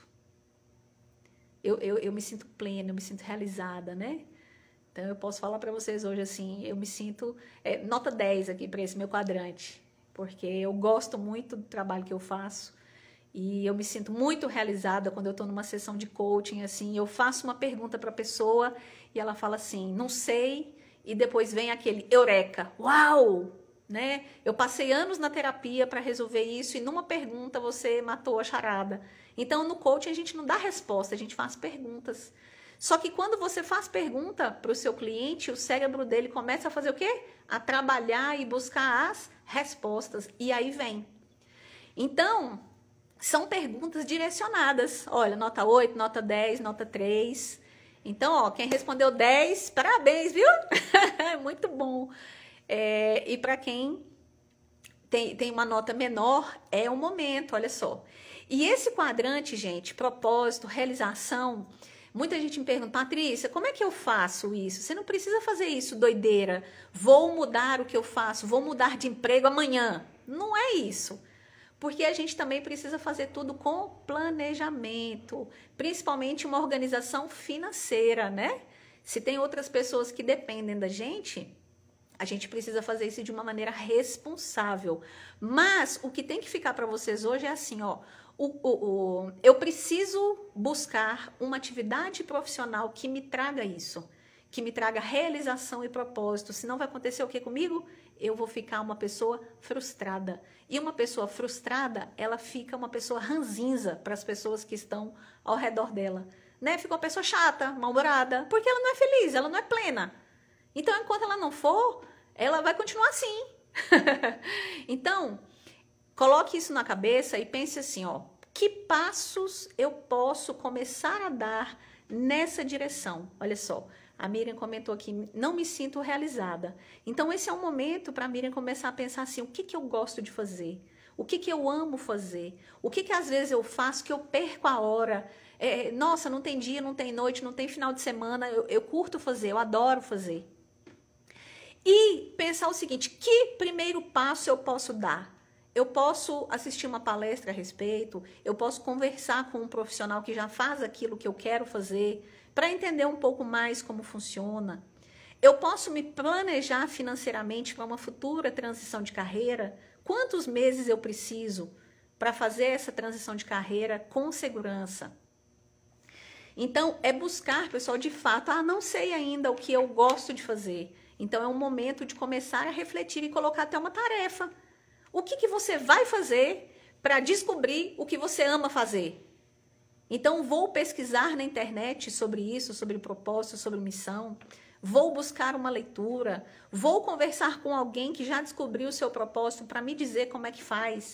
A: Eu, eu, eu me sinto plena, eu me sinto realizada, né? Então, eu posso falar para vocês hoje assim, eu me sinto... É, nota dez aqui para esse meu quadrante. Porque eu gosto muito do trabalho que eu faço e eu me sinto muito realizada quando eu estou numa sessão de coaching, assim, eu faço uma pergunta para a pessoa e ela fala assim, não sei, e depois vem aquele eureka, uau, né? Eu passei anos na terapia para resolver isso e numa pergunta você matou a charada. Então, no coaching a gente não dá resposta, a gente faz perguntas. Só que quando você faz pergunta para o seu cliente, o cérebro dele começa a fazer o quê? A trabalhar e buscar as respostas. E aí vem. Então, são perguntas direcionadas. Olha, nota oito, nota dez, nota três. Então, ó, quem respondeu dez, parabéns, viu? Muito bom. É, e para quem tem, tem uma nota menor, é o momento, olha só. E esse quadrante, gente, propósito, realização... Muita gente me pergunta, Patrícia, como é que eu faço isso? Você não precisa fazer isso, doideira. Vou mudar o que eu faço, vou mudar de emprego amanhã. Não é isso. Porque a gente também precisa fazer tudo com planejamento. Principalmente uma organização financeira, né? Se tem outras pessoas que dependem da gente, a gente precisa fazer isso de uma maneira responsável. Mas o que tem que ficar para vocês hoje é assim, ó. O, o, o, eu preciso buscar uma atividade profissional que me traga isso, que me traga realização e propósito. Senão vai acontecer o que comigo? Eu vou ficar uma pessoa frustrada. E uma pessoa frustrada, ela fica uma pessoa ranzinza para as pessoas que estão ao redor dela. Né? Fica uma pessoa chata, mal-humorada, porque ela não é feliz, ela não é plena. Então, enquanto ela não for, ela vai continuar assim. Então... coloque isso na cabeça e pense assim, ó, que passos eu posso começar a dar nessa direção? Olha só, a Miriam comentou aqui, não me sinto realizada. Então, esse é um momento para a Miriam começar a pensar assim, o que, que eu gosto de fazer? O que, que eu amo fazer? O que, que às vezes eu faço que eu perco a hora? É, nossa, não tem dia, não tem noite, não tem final de semana, eu, eu curto fazer, eu adoro fazer. E pensar o seguinte, que primeiro passo eu posso dar? Eu posso assistir uma palestra a respeito, eu posso conversar com um profissional que já faz aquilo que eu quero fazer, para entender um pouco mais como funciona. Eu posso me planejar financeiramente para uma futura transição de carreira. Quantos meses eu preciso para fazer essa transição de carreira com segurança? Então, é buscar, pessoal, de fato, ah, não sei ainda o que eu gosto de fazer. Então, é um momento de começar a refletir e colocar até uma tarefa. O que, que você vai fazer para descobrir o que você ama fazer? Então, vou pesquisar na internet sobre isso, sobre propósito, sobre missão. Vou buscar uma leitura. Vou conversar com alguém que já descobriu o seu propósito para me dizer como é que faz.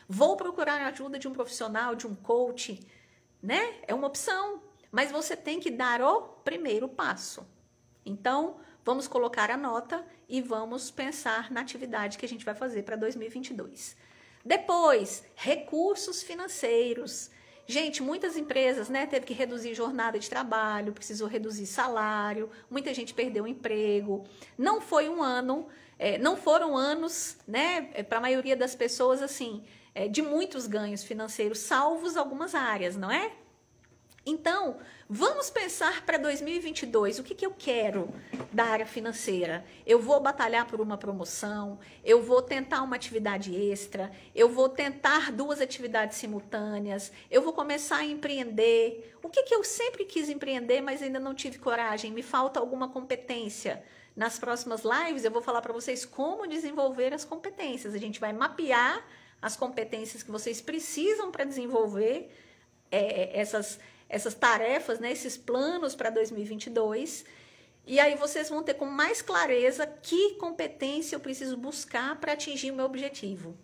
A: Vou procurar a ajuda de um profissional, de um coach, né? É uma opção, mas você tem que dar o primeiro passo. Então, vamos colocar a nota e vamos pensar na atividade que a gente vai fazer para dois mil e vinte e dois. Depois, recursos financeiros. Gente, muitas empresas, né, teve que reduzir jornada de trabalho, precisou reduzir salário, muita gente perdeu o emprego. Não foi um ano, é, não foram anos, né, para a maioria das pessoas, assim, é, de muitos ganhos financeiros, salvos algumas áreas, não é? Então, vamos pensar para dois mil e vinte e dois, o que, que eu quero da área financeira? Eu vou batalhar por uma promoção, eu vou tentar uma atividade extra, eu vou tentar duas atividades simultâneas, eu vou começar a empreender. O que, que eu sempre quis empreender, mas ainda não tive coragem? Me falta alguma competência. Nas próximas lives eu vou falar para vocês como desenvolver as competências. A gente vai mapear as competências que vocês precisam para desenvolver é, essas essas tarefas, né, esses planos para dois mil e vinte e dois, e aí vocês vão ter com mais clareza que competência eu preciso buscar para atingir o meu objetivo.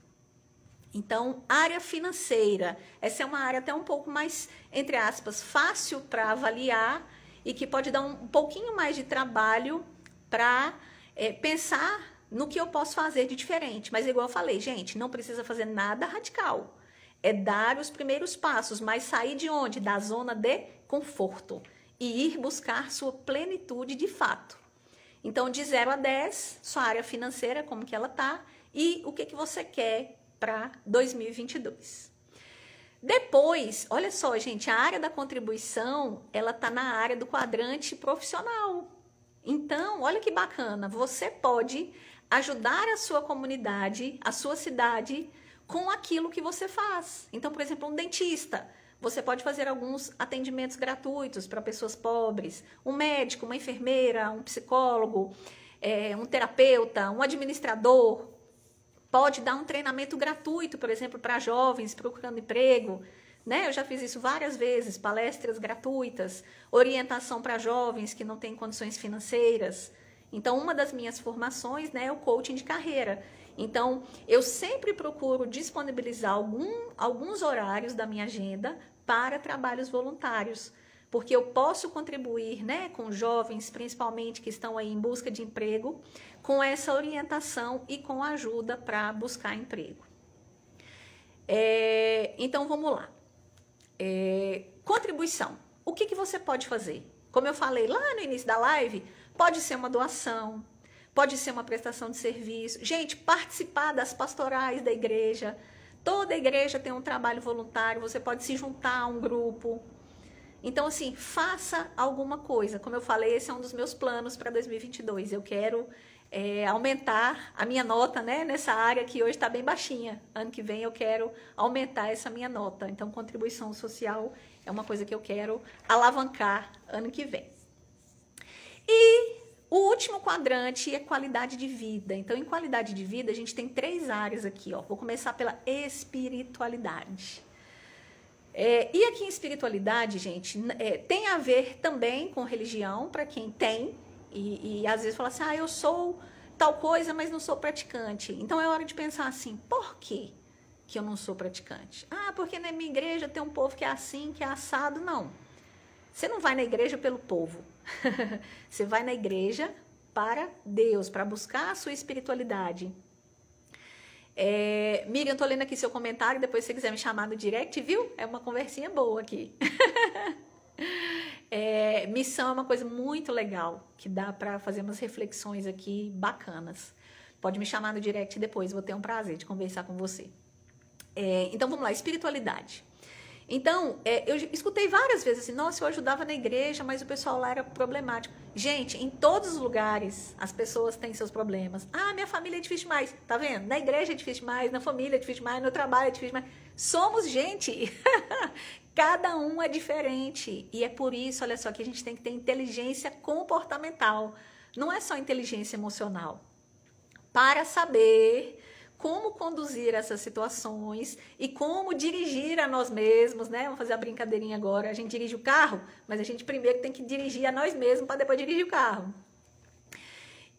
A: Então, área financeira, essa é uma área até um pouco mais, entre aspas, fácil para avaliar e que pode dar um, um pouquinho mais de trabalho para é, pensar no que eu posso fazer de diferente. Mas igual eu falei, gente, não precisa fazer nada radical. É dar os primeiros passos, mas sair de onde? Da zona de conforto e ir buscar sua plenitude de fato. Então, de zero a dez, sua área financeira, como que ela tá e o que, que você quer para dois mil e vinte e dois. Depois, olha só, gente, a área da contribuição, ela tá na área do quadrante profissional. Então, olha que bacana, você pode ajudar a sua comunidade, a sua cidade, com aquilo que você faz. Então, por exemplo, um dentista, você pode fazer alguns atendimentos gratuitos para pessoas pobres, um médico, uma enfermeira, um psicólogo, é, um terapeuta, um administrador, pode dar um treinamento gratuito, por exemplo, para jovens procurando emprego, né? Eu já fiz isso várias vezes, palestras gratuitas, orientação para jovens que não têm condições financeiras. Então, uma das minhas formações, né, é o coaching de carreira. Então, eu sempre procuro disponibilizar algum, alguns horários da minha agenda para trabalhos voluntários, porque eu posso contribuir, né, com jovens, principalmente que estão aí em busca de emprego, com essa orientação e com ajuda para buscar emprego. É, então, vamos lá. É, contribuição. O que, que você pode fazer? Como eu falei lá no início da live, pode ser uma doação, pode ser uma prestação de serviço. Gente, participar das pastorais da igreja. Toda igreja tem um trabalho voluntário, você pode se juntar a um grupo. Então, assim, faça alguma coisa. Como eu falei, esse é um dos meus planos para dois mil e vinte e dois. Eu quero é, aumentar a minha nota, né, nessa área que hoje está bem baixinha. Ano que vem eu quero aumentar essa minha nota. Então, contribuição social é uma coisa que eu quero alavancar ano que vem. E o último quadrante é qualidade de vida. Então, em qualidade de vida, a gente tem três áreas aqui, ó. Vou começar pela espiritualidade. É, e aqui em espiritualidade, gente, é, tem a ver também com religião, para quem tem, e, e às vezes fala assim, ah, eu sou tal coisa, mas não sou praticante. Então, é hora de pensar assim, por quê que eu não sou praticante? Ah, porque na minha igreja tem um povo que é assim, que é assado. Não. Você não vai na igreja pelo povo. Você vai na igreja para Deus, para buscar a sua espiritualidade. É, Miriam, tô lendo aqui seu comentário, depois se você quiser me chamar no direct, viu? É uma conversinha boa aqui. É, missão é uma coisa muito legal, que dá para fazer umas reflexões aqui bacanas. Pode me chamar no direct depois, vou ter um prazer de conversar com você. É, então, vamos lá, espiritualidade. Então, é, eu escutei várias vezes assim, nossa, eu ajudava na igreja, mas o pessoal lá era problemático. Gente, em todos os lugares, as pessoas têm seus problemas. Ah, minha família é difícil demais, tá vendo? Na igreja é difícil demais, na família é difícil demais, no trabalho é difícil demais. Somos gente, cada um é diferente. E é por isso, olha só, que a gente tem que ter inteligência comportamental. Não é só inteligência emocional. Para saber como conduzir essas situações e como dirigir a nós mesmos, né? Vamos fazer a brincadeirinha agora. A gente dirige o carro, mas a gente primeiro tem que dirigir a nós mesmos para depois dirigir o carro.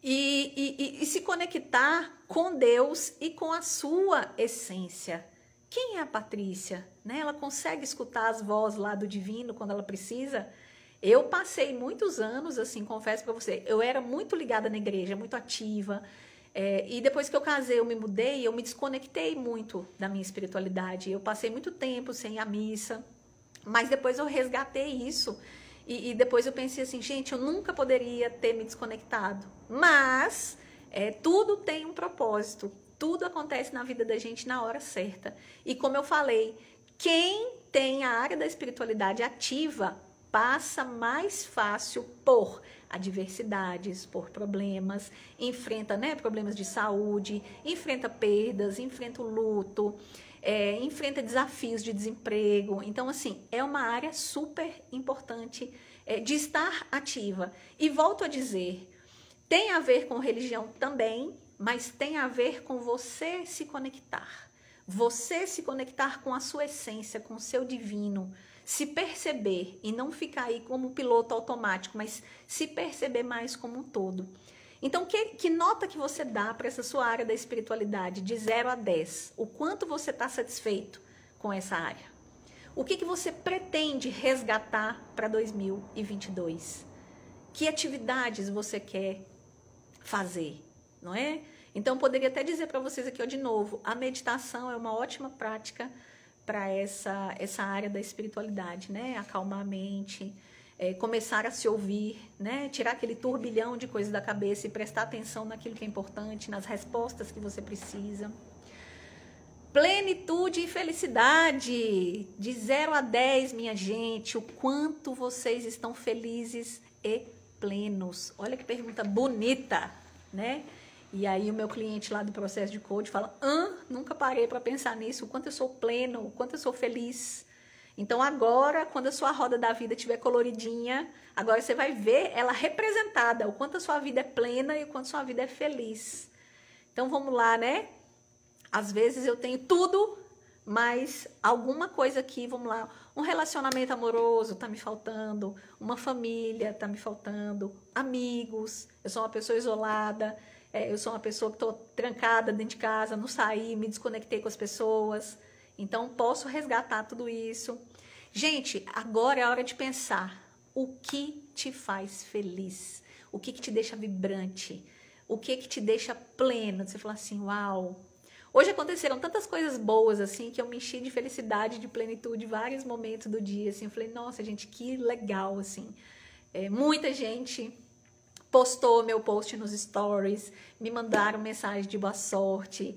A: E, e, e se conectar com Deus e com a sua essência, quem é a Patrícia? Né? Ela consegue escutar as vozes lá do divino quando ela precisa? Eu passei muitos anos, assim, confesso para você, eu era muito ligada na igreja, muito ativa, é, e depois que eu casei, eu me mudei, eu me desconectei muito da minha espiritualidade. Eu passei muito tempo sem ir à missa, mas depois eu resgatei isso, e, e depois eu pensei assim, gente, eu nunca poderia ter me desconectado, mas é, tudo tem um propósito, tudo acontece na vida da gente na hora certa. E como eu falei, quem tem a área da espiritualidade ativa passa mais fácil por adversidades, por problemas, enfrenta, né, problemas de saúde, enfrenta perdas, enfrenta o luto, é, enfrenta desafios de desemprego. Então, assim, é uma área super importante é, de estar ativa. E volto a dizer, tem a ver com religião também, mas tem a ver com você se conectar. Você se conectar com a sua essência, com o seu divino, se perceber e não ficar aí como um piloto automático, mas se perceber mais como um todo. Então, que, que nota que você dá para essa sua área da espiritualidade de zero a dez? O quanto você está satisfeito com essa área? O que, que você pretende resgatar para dois mil e vinte e dois? Que atividades você quer fazer, não é? Então, poderia até dizer para vocês aqui, ó, de novo, a meditação é uma ótima prática para essa, essa área da espiritualidade, né? Acalmar a mente, é, começar a se ouvir, né? Tirar aquele turbilhão de coisas da cabeça e prestar atenção naquilo que é importante, nas respostas que você precisa. Plenitude e felicidade, de zero a dez, minha gente, o quanto vocês estão felizes e plenos. Olha que pergunta bonita, né? E aí o meu cliente lá do processo de coach fala, ah, nunca parei para pensar nisso, o quanto eu sou pleno, o quanto eu sou feliz. Então agora, quando a sua roda da vida estiver coloridinha, agora você vai ver ela representada, o quanto a sua vida é plena e o quanto a sua vida é feliz. Então vamos lá, né? Às vezes eu tenho tudo, mas alguma coisa aqui, vamos lá, um relacionamento amoroso tá me faltando, uma família tá me faltando, amigos, eu sou uma pessoa isolada, é, eu sou uma pessoa que tô trancada dentro de casa, não saí, me desconectei com as pessoas, então posso resgatar tudo isso. Gente, agora é a hora de pensar o que te faz feliz, o que que te deixa vibrante, o que que te deixa pleno, você fala assim, uau. Hoje aconteceram tantas coisas boas, assim, que eu me enchi de felicidade, de plenitude, vários momentos do dia, assim, eu falei, nossa, gente, que legal, assim. É, muita gente postou meu post nos stories, me mandaram mensagem de boa sorte.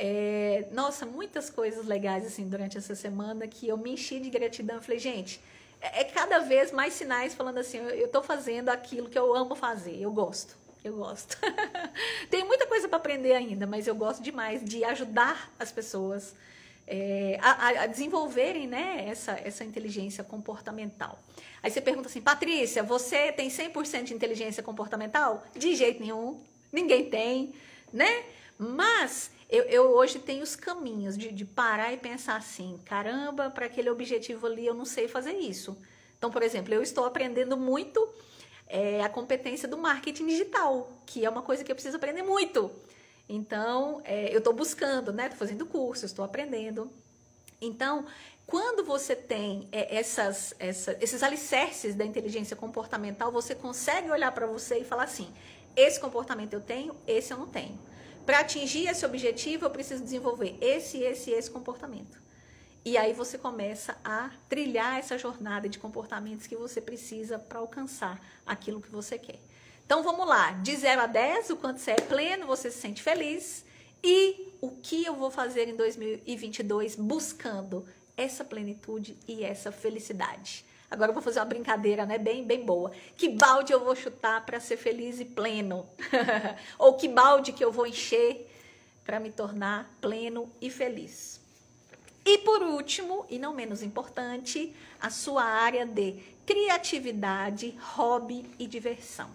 A: É, nossa, muitas coisas legais, assim, durante essa semana que eu me enchi de gratidão. Eu falei, gente, é, é cada vez mais sinais falando assim, eu, eu tô fazendo aquilo que eu amo fazer, eu gosto. Eu gosto. Tem muita coisa para aprender ainda, mas eu gosto demais de ajudar as pessoas é, a, a desenvolverem, né, essa, essa inteligência comportamental. Aí você pergunta assim, Patrícia, você tem cem por cento de inteligência comportamental? De jeito nenhum, ninguém tem, né? Mas eu, eu hoje tenho os caminhos de, de parar e pensar assim, caramba, para aquele objetivo ali eu não sei fazer isso. Então, por exemplo, eu estou aprendendo muito É a competência do marketing digital, que é uma coisa que eu preciso aprender muito. Então, é, eu estou buscando, né? Estou fazendo curso, estou aprendendo. Então, quando você tem é, essas, essa, esses alicerces da inteligência comportamental, você consegue olhar para você e falar assim, esse comportamento eu tenho, esse eu não tenho. Para atingir esse objetivo, eu preciso desenvolver esse, esse e esse comportamento. E aí você começa a trilhar essa jornada de comportamentos que você precisa para alcançar aquilo que você quer. Então vamos lá, de zero a dez, o quanto você é pleno, você se sente feliz. E o que eu vou fazer em dois mil e vinte e dois buscando essa plenitude e essa felicidade. Agora eu vou fazer uma brincadeira, né, bem, bem boa. Que balde eu vou chutar para ser feliz e pleno? Ou que balde que eu vou encher para me tornar pleno e feliz? E por último, e não menos importante, a sua área de criatividade, hobby e diversão.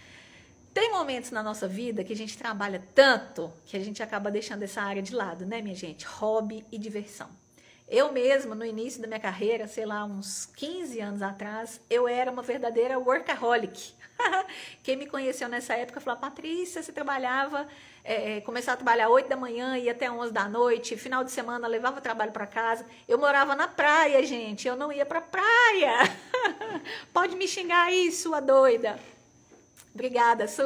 A: Tem momentos na nossa vida que a gente trabalha tanto que a gente acaba deixando essa área de lado, né, minha gente? Hobby e diversão. Eu mesma, no início da minha carreira, sei lá, uns quinze anos atrás, eu era uma verdadeira workaholic. Quem me conheceu nessa época falou, Patrícia, você trabalhava, é, começava a trabalhar oito da manhã, ia até onze da noite, final de semana levava trabalho para casa. Eu morava na praia, gente, eu não ia para praia. Pode me xingar aí, sua doida. Obrigada, Su.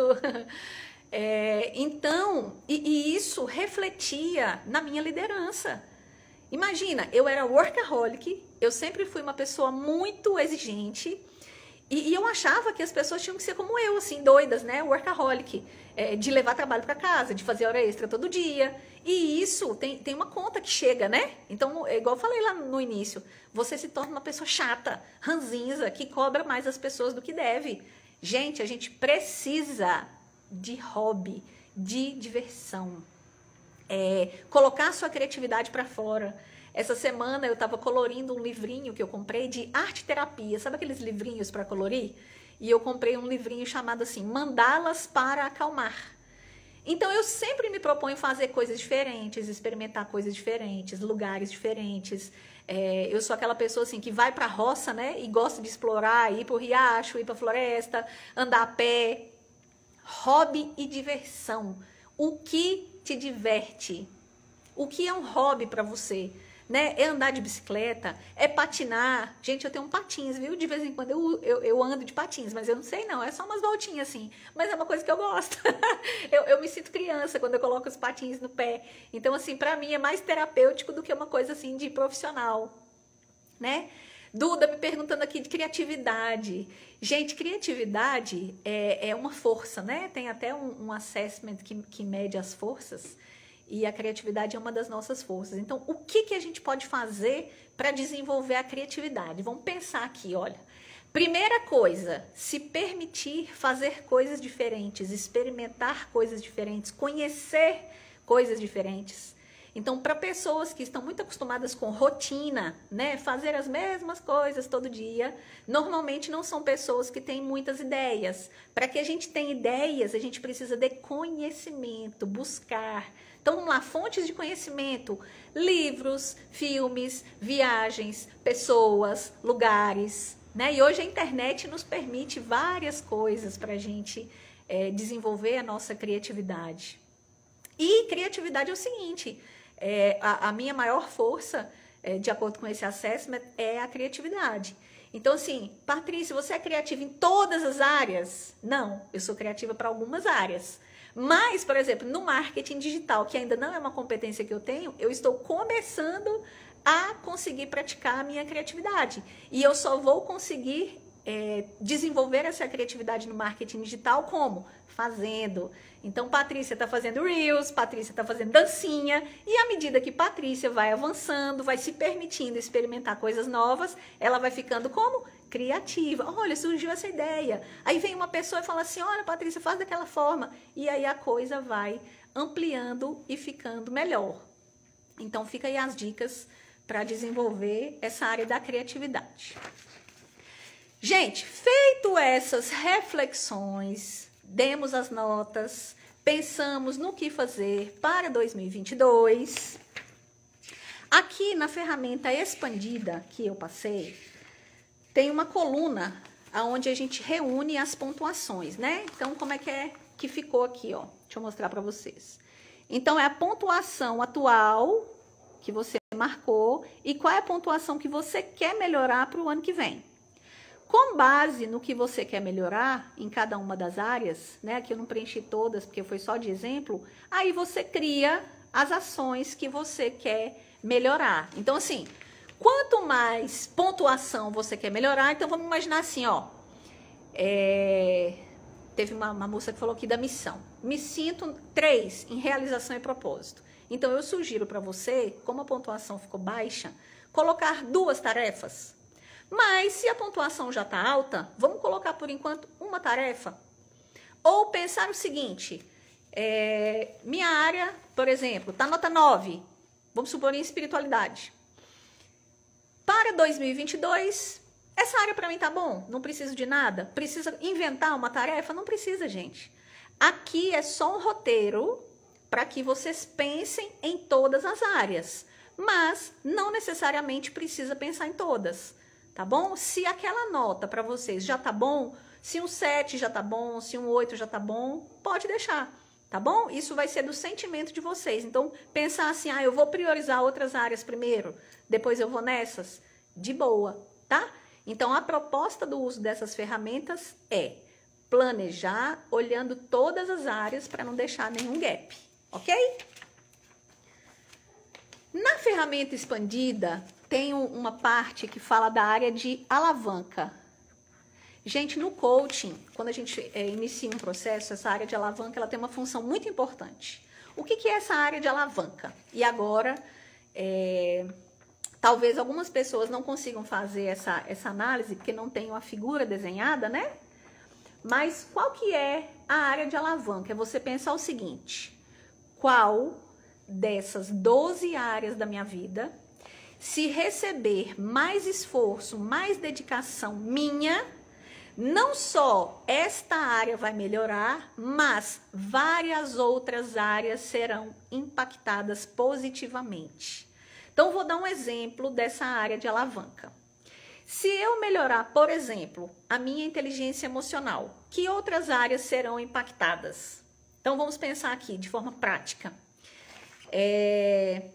A: É, então, e, e isso refletia na minha liderança. Imagina, eu era workaholic, eu sempre fui uma pessoa muito exigente e, e eu achava que as pessoas tinham que ser como eu, assim, doidas, né? Workaholic, é, de levar trabalho para casa, de fazer hora extra todo dia. E isso tem, tem uma conta que chega, né? Então, é igual eu falei lá no início, você se torna uma pessoa chata, ranzinza, que cobra mais as pessoas do que deve. Gente, a gente precisa de hobby, de diversão. É, colocar sua criatividade para fora. Essa semana eu estava colorindo um livrinho que eu comprei de arte terapia, sabe aqueles livrinhos para colorir? E eu comprei um livrinho chamado assim, Mandalas para Acalmar. Então eu sempre me proponho fazer coisas diferentes, experimentar coisas diferentes, lugares diferentes. É, eu sou aquela pessoa assim que vai para a roça, né, e gosta de explorar, ir para o riacho, ir para a floresta, andar a pé. Hobby e diversão. O que te diverte? O que é um hobby para você? Né? É andar de bicicleta? É patinar? Gente, eu tenho um patins, viu? De vez em quando eu, eu, eu ando de patins, mas eu não sei não, é só umas voltinhas assim. Mas é uma coisa que eu gosto. eu, eu me sinto criança quando eu coloco os patins no pé. Então, assim, para mim é mais terapêutico do que uma coisa assim de profissional, né? Duda me perguntando aqui de criatividade. Gente, criatividade é, é uma força, né? Tem até um, um assessment que, que mede as forças e a criatividade é uma das nossas forças. Então, o que, que a gente pode fazer para desenvolver a criatividade? Vamos pensar aqui, olha. Primeira coisa, se permitir fazer coisas diferentes, experimentar coisas diferentes, conhecer coisas diferentes. Então, para pessoas que estão muito acostumadas com rotina, né, fazer as mesmas coisas todo dia, normalmente não são pessoas que têm muitas ideias. Para que a gente tenha ideias, a gente precisa de conhecimento, buscar. Então, vamos lá, fontes de conhecimento, livros, filmes, viagens, pessoas, lugares, né? E hoje a internet nos permite várias coisas para a gente é, desenvolver a nossa criatividade. E criatividade é o seguinte... É, a, a minha maior força, é, de acordo com esse assessment, é a criatividade. Então, assim, Patrícia, você é criativa em todas as áreas? Não, eu sou criativa para algumas áreas. Mas, por exemplo, no marketing digital, que ainda não é uma competência que eu tenho, eu estou começando a conseguir praticar a minha criatividade. E eu só vou conseguir é, desenvolver essa criatividade no marketing digital como? Fazendo. Então, Patrícia está fazendo Reels, Patrícia está fazendo dancinha, e à medida que Patrícia vai avançando, vai se permitindo experimentar coisas novas, ela vai ficando como? Criativa. Olha, surgiu essa ideia. Aí vem uma pessoa e fala assim, olha, Patrícia, faz daquela forma. E aí a coisa vai ampliando e ficando melhor. Então, fica aí as dicas para desenvolver essa área da criatividade. Gente, feito essas reflexões, demos as notas, pensamos no que fazer para dois mil e vinte e dois. Aqui na ferramenta expandida que eu passei, tem uma coluna onde a gente reúne as pontuações, né? Então, como é que é que ficou aqui, ó? Deixa eu mostrar para vocês. Então, é a pontuação atual que você marcou e qual é a pontuação que você quer melhorar para o ano que vem. Com base no que você quer melhorar em cada uma das áreas, né? Aqui eu não preenchi todas porque foi só de exemplo. Aí você cria as ações que você quer melhorar. Então, assim, quanto mais pontuação você quer melhorar, então vamos imaginar assim, ó. É, teve uma, uma moça que falou aqui da missão. Me sinto três em realização e propósito. Então, eu sugiro para você, como a pontuação ficou baixa, colocar duas tarefas. Mas, se a pontuação já está alta, vamos colocar, por enquanto, uma tarefa. Ou pensar o seguinte, é, minha área, por exemplo, está nota nove, vamos supor em espiritualidade. Para dois mil e vinte e dois, essa área para mim tá bom, não preciso de nada. Precisa inventar uma tarefa? Não precisa, gente. Aqui é só um roteiro para que vocês pensem em todas as áreas. mas não necessariamente precisa pensar em todas, tá bom? Se aquela nota para vocês já tá bom, se um sete já tá bom, se um oito já tá bom, pode deixar, tá bom? Isso vai ser do sentimento de vocês. Então, pensar assim, ah, eu vou priorizar outras áreas primeiro, depois eu vou nessas, de boa, tá? Então, a proposta do uso dessas ferramentas é planejar olhando todas as áreas para não deixar nenhum gap, ok? Na ferramenta expandida, tem uma parte que fala da área de alavanca. Gente, no coaching, quando a gente é, inicia um processo, essa área de alavanca ela tem uma função muito importante. O que, que é essa área de alavanca? E agora, é, talvez algumas pessoas não consigam fazer essa, essa análise, porque não tem uma figura desenhada, né? Mas qual que é a área de alavanca? É você pensar o seguinte: qual dessas doze áreas da minha vida, se receber mais esforço, mais dedicação minha, não só esta área vai melhorar, mas várias outras áreas serão impactadas positivamente. Então, vou dar um exemplo dessa área de alavanca. Se eu melhorar, por exemplo, a minha inteligência emocional, que outras áreas serão impactadas? Então, vamos pensar aqui de forma prática. É...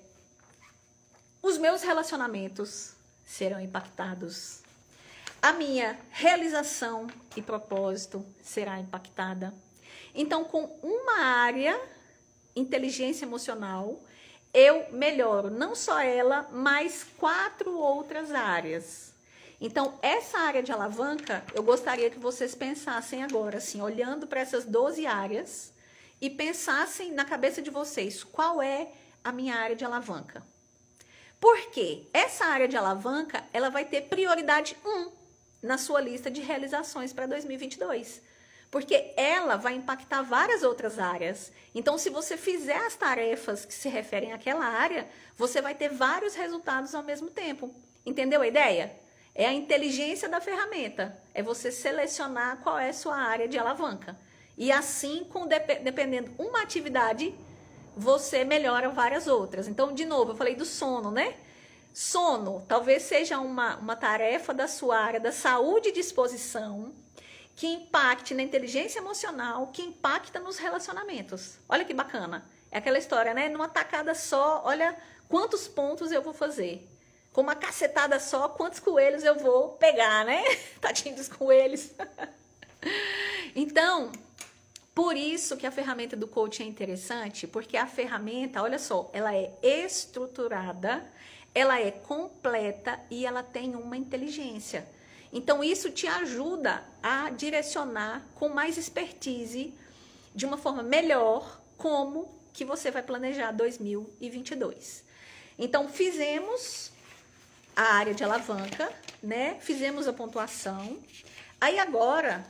A: Os meus relacionamentos serão impactados. A minha realização e propósito será impactada. Então, com uma área, inteligência emocional, eu melhoro não só ela, mas quatro outras áreas. Então, essa área de alavanca, eu gostaria que vocês pensassem agora, assim, olhando para essas doze áreas e pensassem na cabeça de vocês, qual é a minha área de alavanca? Por quê? Essa área de alavanca, ela vai ter prioridade um na sua lista de realizações para dois mil e vinte e dois. Porque ela vai impactar várias outras áreas. Então, se você fizer as tarefas que se referem àquela área, você vai ter vários resultados ao mesmo tempo. Entendeu a ideia? É a inteligência da ferramenta. É você selecionar qual é a sua área de alavanca. E assim, com, dependendo uma atividade, você melhora várias outras. Então, de novo, eu falei do sono, né? Sono talvez seja uma, uma tarefa da sua área da saúde e disposição que impacte na inteligência emocional, que impacta nos relacionamentos. Olha que bacana. É aquela história, né? Numa tacada só, olha quantos pontos eu vou fazer. Com uma cacetada só, quantos coelhos eu vou pegar, né? Tadinho dos coelhos. Então, por isso que a ferramenta do coaching é interessante, porque a ferramenta, olha só, ela é estruturada, ela é completa e ela tem uma inteligência. Então, isso te ajuda a direcionar com mais expertise, de uma forma melhor, como que você vai planejar dois mil e vinte e dois. Então, fizemos a área de alavanca, né? Fizemos a pontuação. Aí, agora,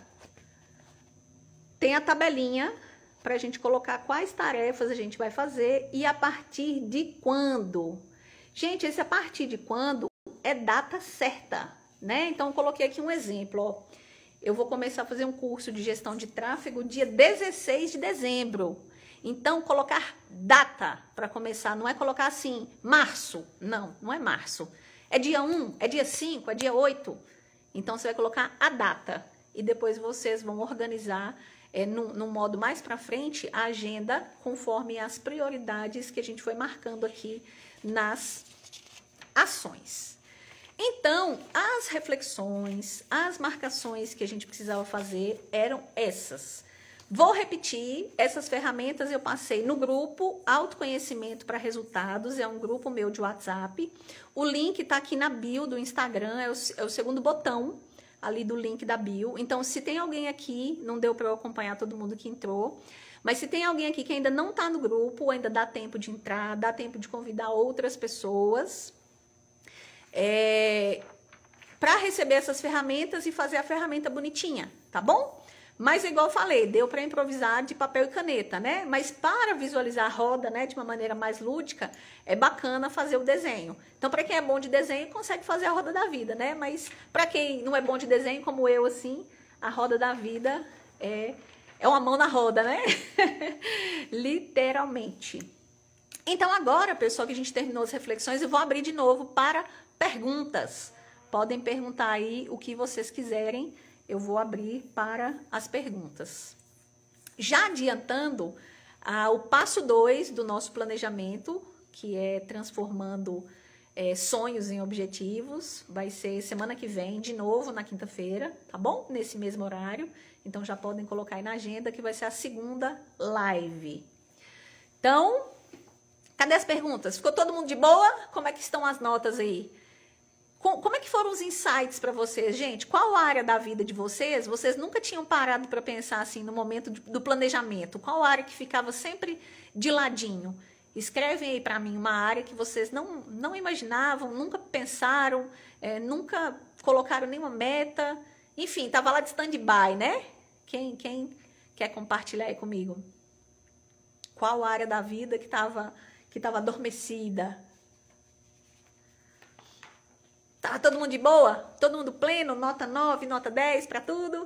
A: tem a tabelinha para a gente colocar quais tarefas a gente vai fazer e a partir de quando. Gente, esse a partir de quando é data certa, né? Então, eu coloquei aqui um exemplo, ó. Eu vou começar a fazer um curso de gestão de tráfego dia dezesseis de dezembro. Então, colocar data para começar, não é colocar assim, março. Não, não é março. É dia um, é dia cinco, é dia oito. Então, você vai colocar a data. E depois vocês vão organizar, é, num, num modo mais para frente, a agenda conforme as prioridades que a gente foi marcando aqui nas ações. Então, as reflexões, as marcações que a gente precisava fazer eram essas. Vou repetir, essas ferramentas eu passei no grupo Autoconhecimento para Resultados, é um grupo meu de WhatsApp. O link está aqui na bio do Instagram, é o, é o segundo botão ali do link da bio. Então, se tem alguém aqui, não deu para eu acompanhar todo mundo que entrou, mas se tem alguém aqui que ainda não está no grupo, ainda dá tempo de entrar, dá tempo de convidar outras pessoas é, para receber essas ferramentas e fazer a ferramenta bonitinha, tá bom? Mas, igual eu falei, deu para improvisar de papel e caneta, né? Mas para visualizar a roda, né, de uma maneira mais lúdica, é bacana fazer o desenho. Então, para quem é bom de desenho, consegue fazer a roda da vida, né? Mas para quem não é bom de desenho, como eu, assim, a roda da vida é, é uma mão na roda, né? Literalmente. Então agora, pessoal, que a gente terminou as reflexões, eu vou abrir de novo para perguntas. Podem perguntar aí o que vocês quiserem, eu vou abrir para as perguntas. Já adiantando, ah, o passo dois do nosso planejamento, que é transformando é, sonhos em objetivos, vai ser semana que vem, de novo na quinta-feira, tá bom? Nesse mesmo horário. Então já podem colocar aí na agenda que vai ser a segunda live. Então, cadê as perguntas? Ficou todo mundo de boa? Como é que estão as notas aí? Como é que foram os insights para vocês, gente? Qual área da vida de vocês, vocês nunca tinham parado para pensar assim no momento do planejamento? Qual área que ficava sempre de ladinho? Escrevem aí para mim uma área que vocês não, não imaginavam, nunca pensaram, é, nunca colocaram nenhuma meta. Enfim, tava lá de stand-by, né? Quem, quem quer compartilhar aí comigo? Qual área da vida que tava, que tava adormecida? Tá todo mundo de boa? Todo mundo pleno? Nota nove, nota dez para tudo?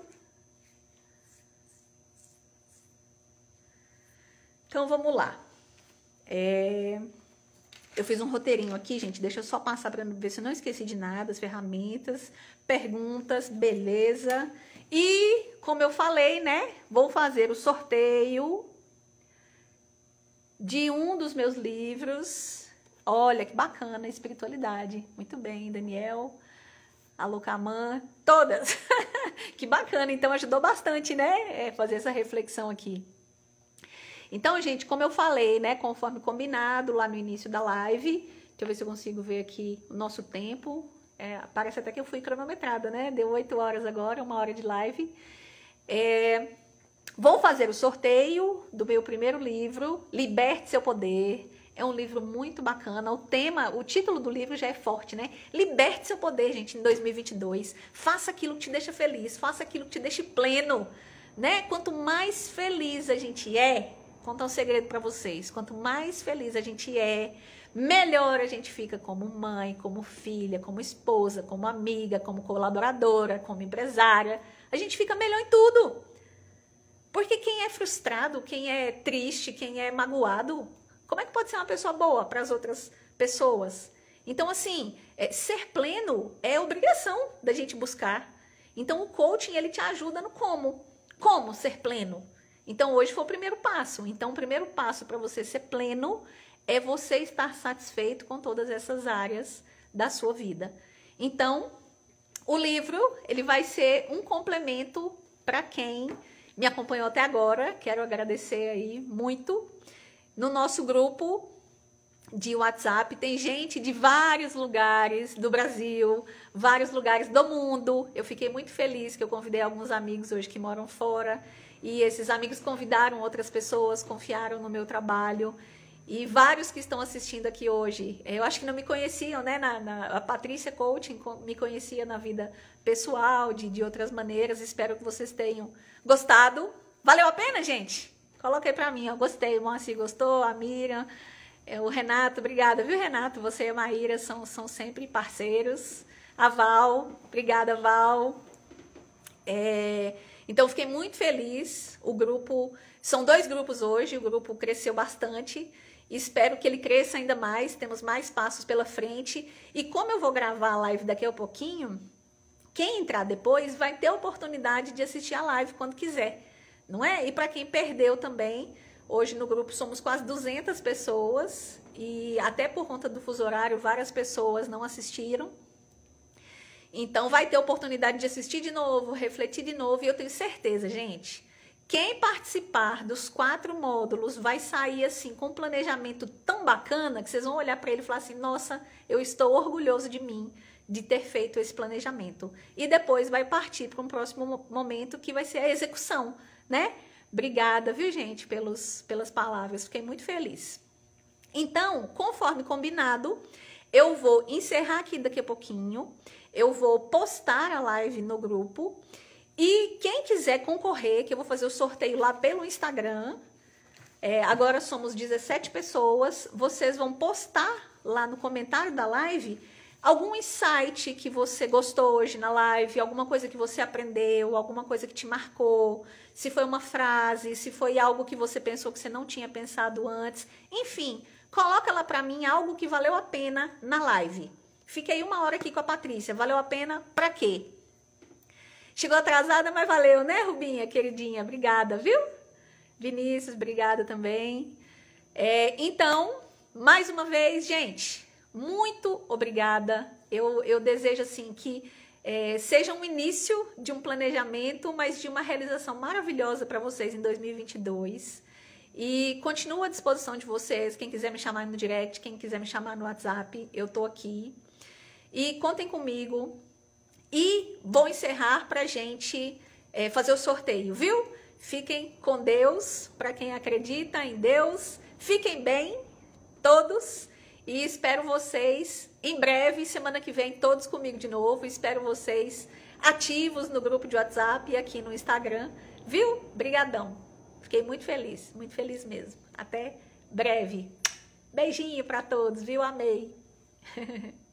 A: Então, vamos lá. É... Eu fiz um roteirinho aqui, gente. Deixa eu só passar para ver se eu não esqueci de nada. As ferramentas, perguntas, beleza. E, como eu falei, né? Vou fazer o sorteio de um dos meus livros. Olha, que bacana, espiritualidade. Muito bem, Daniel. Alô, Camã. Todas. Que bacana, então ajudou bastante, né? É, fazer essa reflexão aqui. Então, gente, como eu falei, né? Conforme combinado lá no início da live. Deixa eu ver se eu consigo ver aqui o nosso tempo. É, parece até que eu fui cronometrada, né? Deu oito horas agora, uma hora de live. É, vou fazer o sorteio do meu primeiro livro, Liberte Seu Poder. É um livro muito bacana. O tema, o título do livro já é forte, né? Liberte seu poder, gente, em dois mil e vinte e dois. Faça aquilo que te deixa feliz, faça aquilo que te deixa pleno, né? Quanto mais feliz a gente é, vou contar um segredo para vocês. Quanto mais feliz a gente é, melhor a gente fica como mãe, como filha, como esposa, como amiga, como colaboradora, como empresária. A gente fica melhor em tudo. Porque quem é frustrado, quem é triste, quem é magoado, como é que pode ser uma pessoa boa para as outras pessoas? Então, assim, é, ser pleno é obrigação da gente buscar. Então, o coaching, ele te ajuda no como. Como ser pleno? Então, hoje foi o primeiro passo. Então, o primeiro passo para você ser pleno é você estar satisfeito com todas essas áreas da sua vida. Então, o livro, ele vai ser um complemento para quem me acompanhou até agora. Quero agradecer aí muito. No nosso grupo de WhatsApp tem gente de vários lugares do Brasil, vários lugares do mundo. Eu fiquei muito feliz que eu convidei alguns amigos hoje que moram fora e esses amigos convidaram outras pessoas, confiaram no meu trabalho. E vários que estão assistindo aqui hoje, eu acho que não me conheciam, né? Na, na, a Patrícia Coaching me conhecia na vida pessoal, de, de outras maneiras. Espero que vocês tenham gostado. Valeu a pena, gente? Coloca aí pra mim, eu gostei, o Moacir gostou, a Miriam, o Renato, obrigada, viu, Renato? Você e a Maíra são, são sempre parceiros. A Val, obrigada, Val. É, então, fiquei muito feliz. O grupo, são dois grupos hoje, o grupo cresceu bastante. Espero que ele cresça ainda mais, temos mais passos pela frente. E como eu vou gravar a live daqui a pouquinho, quem entrar depois vai ter a oportunidade de assistir a live quando quiser. Não é? E para quem perdeu também, hoje no grupo somos quase duzentas pessoas e até por conta do fuso horário, várias pessoas não assistiram. Então vai ter oportunidade de assistir de novo, refletir de novo e eu tenho certeza, gente, quem participar dos quatro módulos vai sair assim com um planejamento tão bacana que vocês vão olhar para ele e falar assim, nossa, eu estou orgulhoso de mim de ter feito esse planejamento. E depois vai partir para um próximo momento que vai ser a execução, né? Obrigada, viu, gente, pelos, pelas palavras. Fiquei muito feliz. Então, conforme combinado, eu vou encerrar aqui daqui a pouquinho. Eu vou postar a live no grupo. E quem quiser concorrer, que eu vou fazer o sorteio lá pelo Instagram. É, agora somos dezessete pessoas. Vocês vão postar lá no comentário da live algum insight que você gostou hoje na live, alguma coisa que você aprendeu, alguma coisa que te marcou, se foi uma frase, se foi algo que você pensou que você não tinha pensado antes. Enfim, Coloca lá pra mim algo que valeu a pena na live. Fiquei uma hora aqui com a Patrícia. Valeu a pena pra quê? Chegou atrasada, mas valeu, né, Rubinha, queridinha? Obrigada, viu? Vinícius, obrigada também. É, então, mais uma vez, gente, muito obrigada. Eu, eu desejo, assim, que é, seja um início de um planejamento, mas de uma realização maravilhosa para vocês em dois mil e vinte e dois. E continuo à disposição de vocês. Quem quiser me chamar no direct, quem quiser me chamar no WhatsApp, eu tô aqui. E contem comigo. E vou encerrar para a gente é, fazer o sorteio, viu? Fiquem com Deus, para quem acredita em Deus. Fiquem bem, todos. E espero vocês em breve, semana que vem, todos comigo de novo. Espero vocês ativos no grupo de WhatsApp e aqui no Instagram, viu? Brigadão. Fiquei muito feliz, muito feliz mesmo. Até breve. Beijinho para todos, viu? Amei.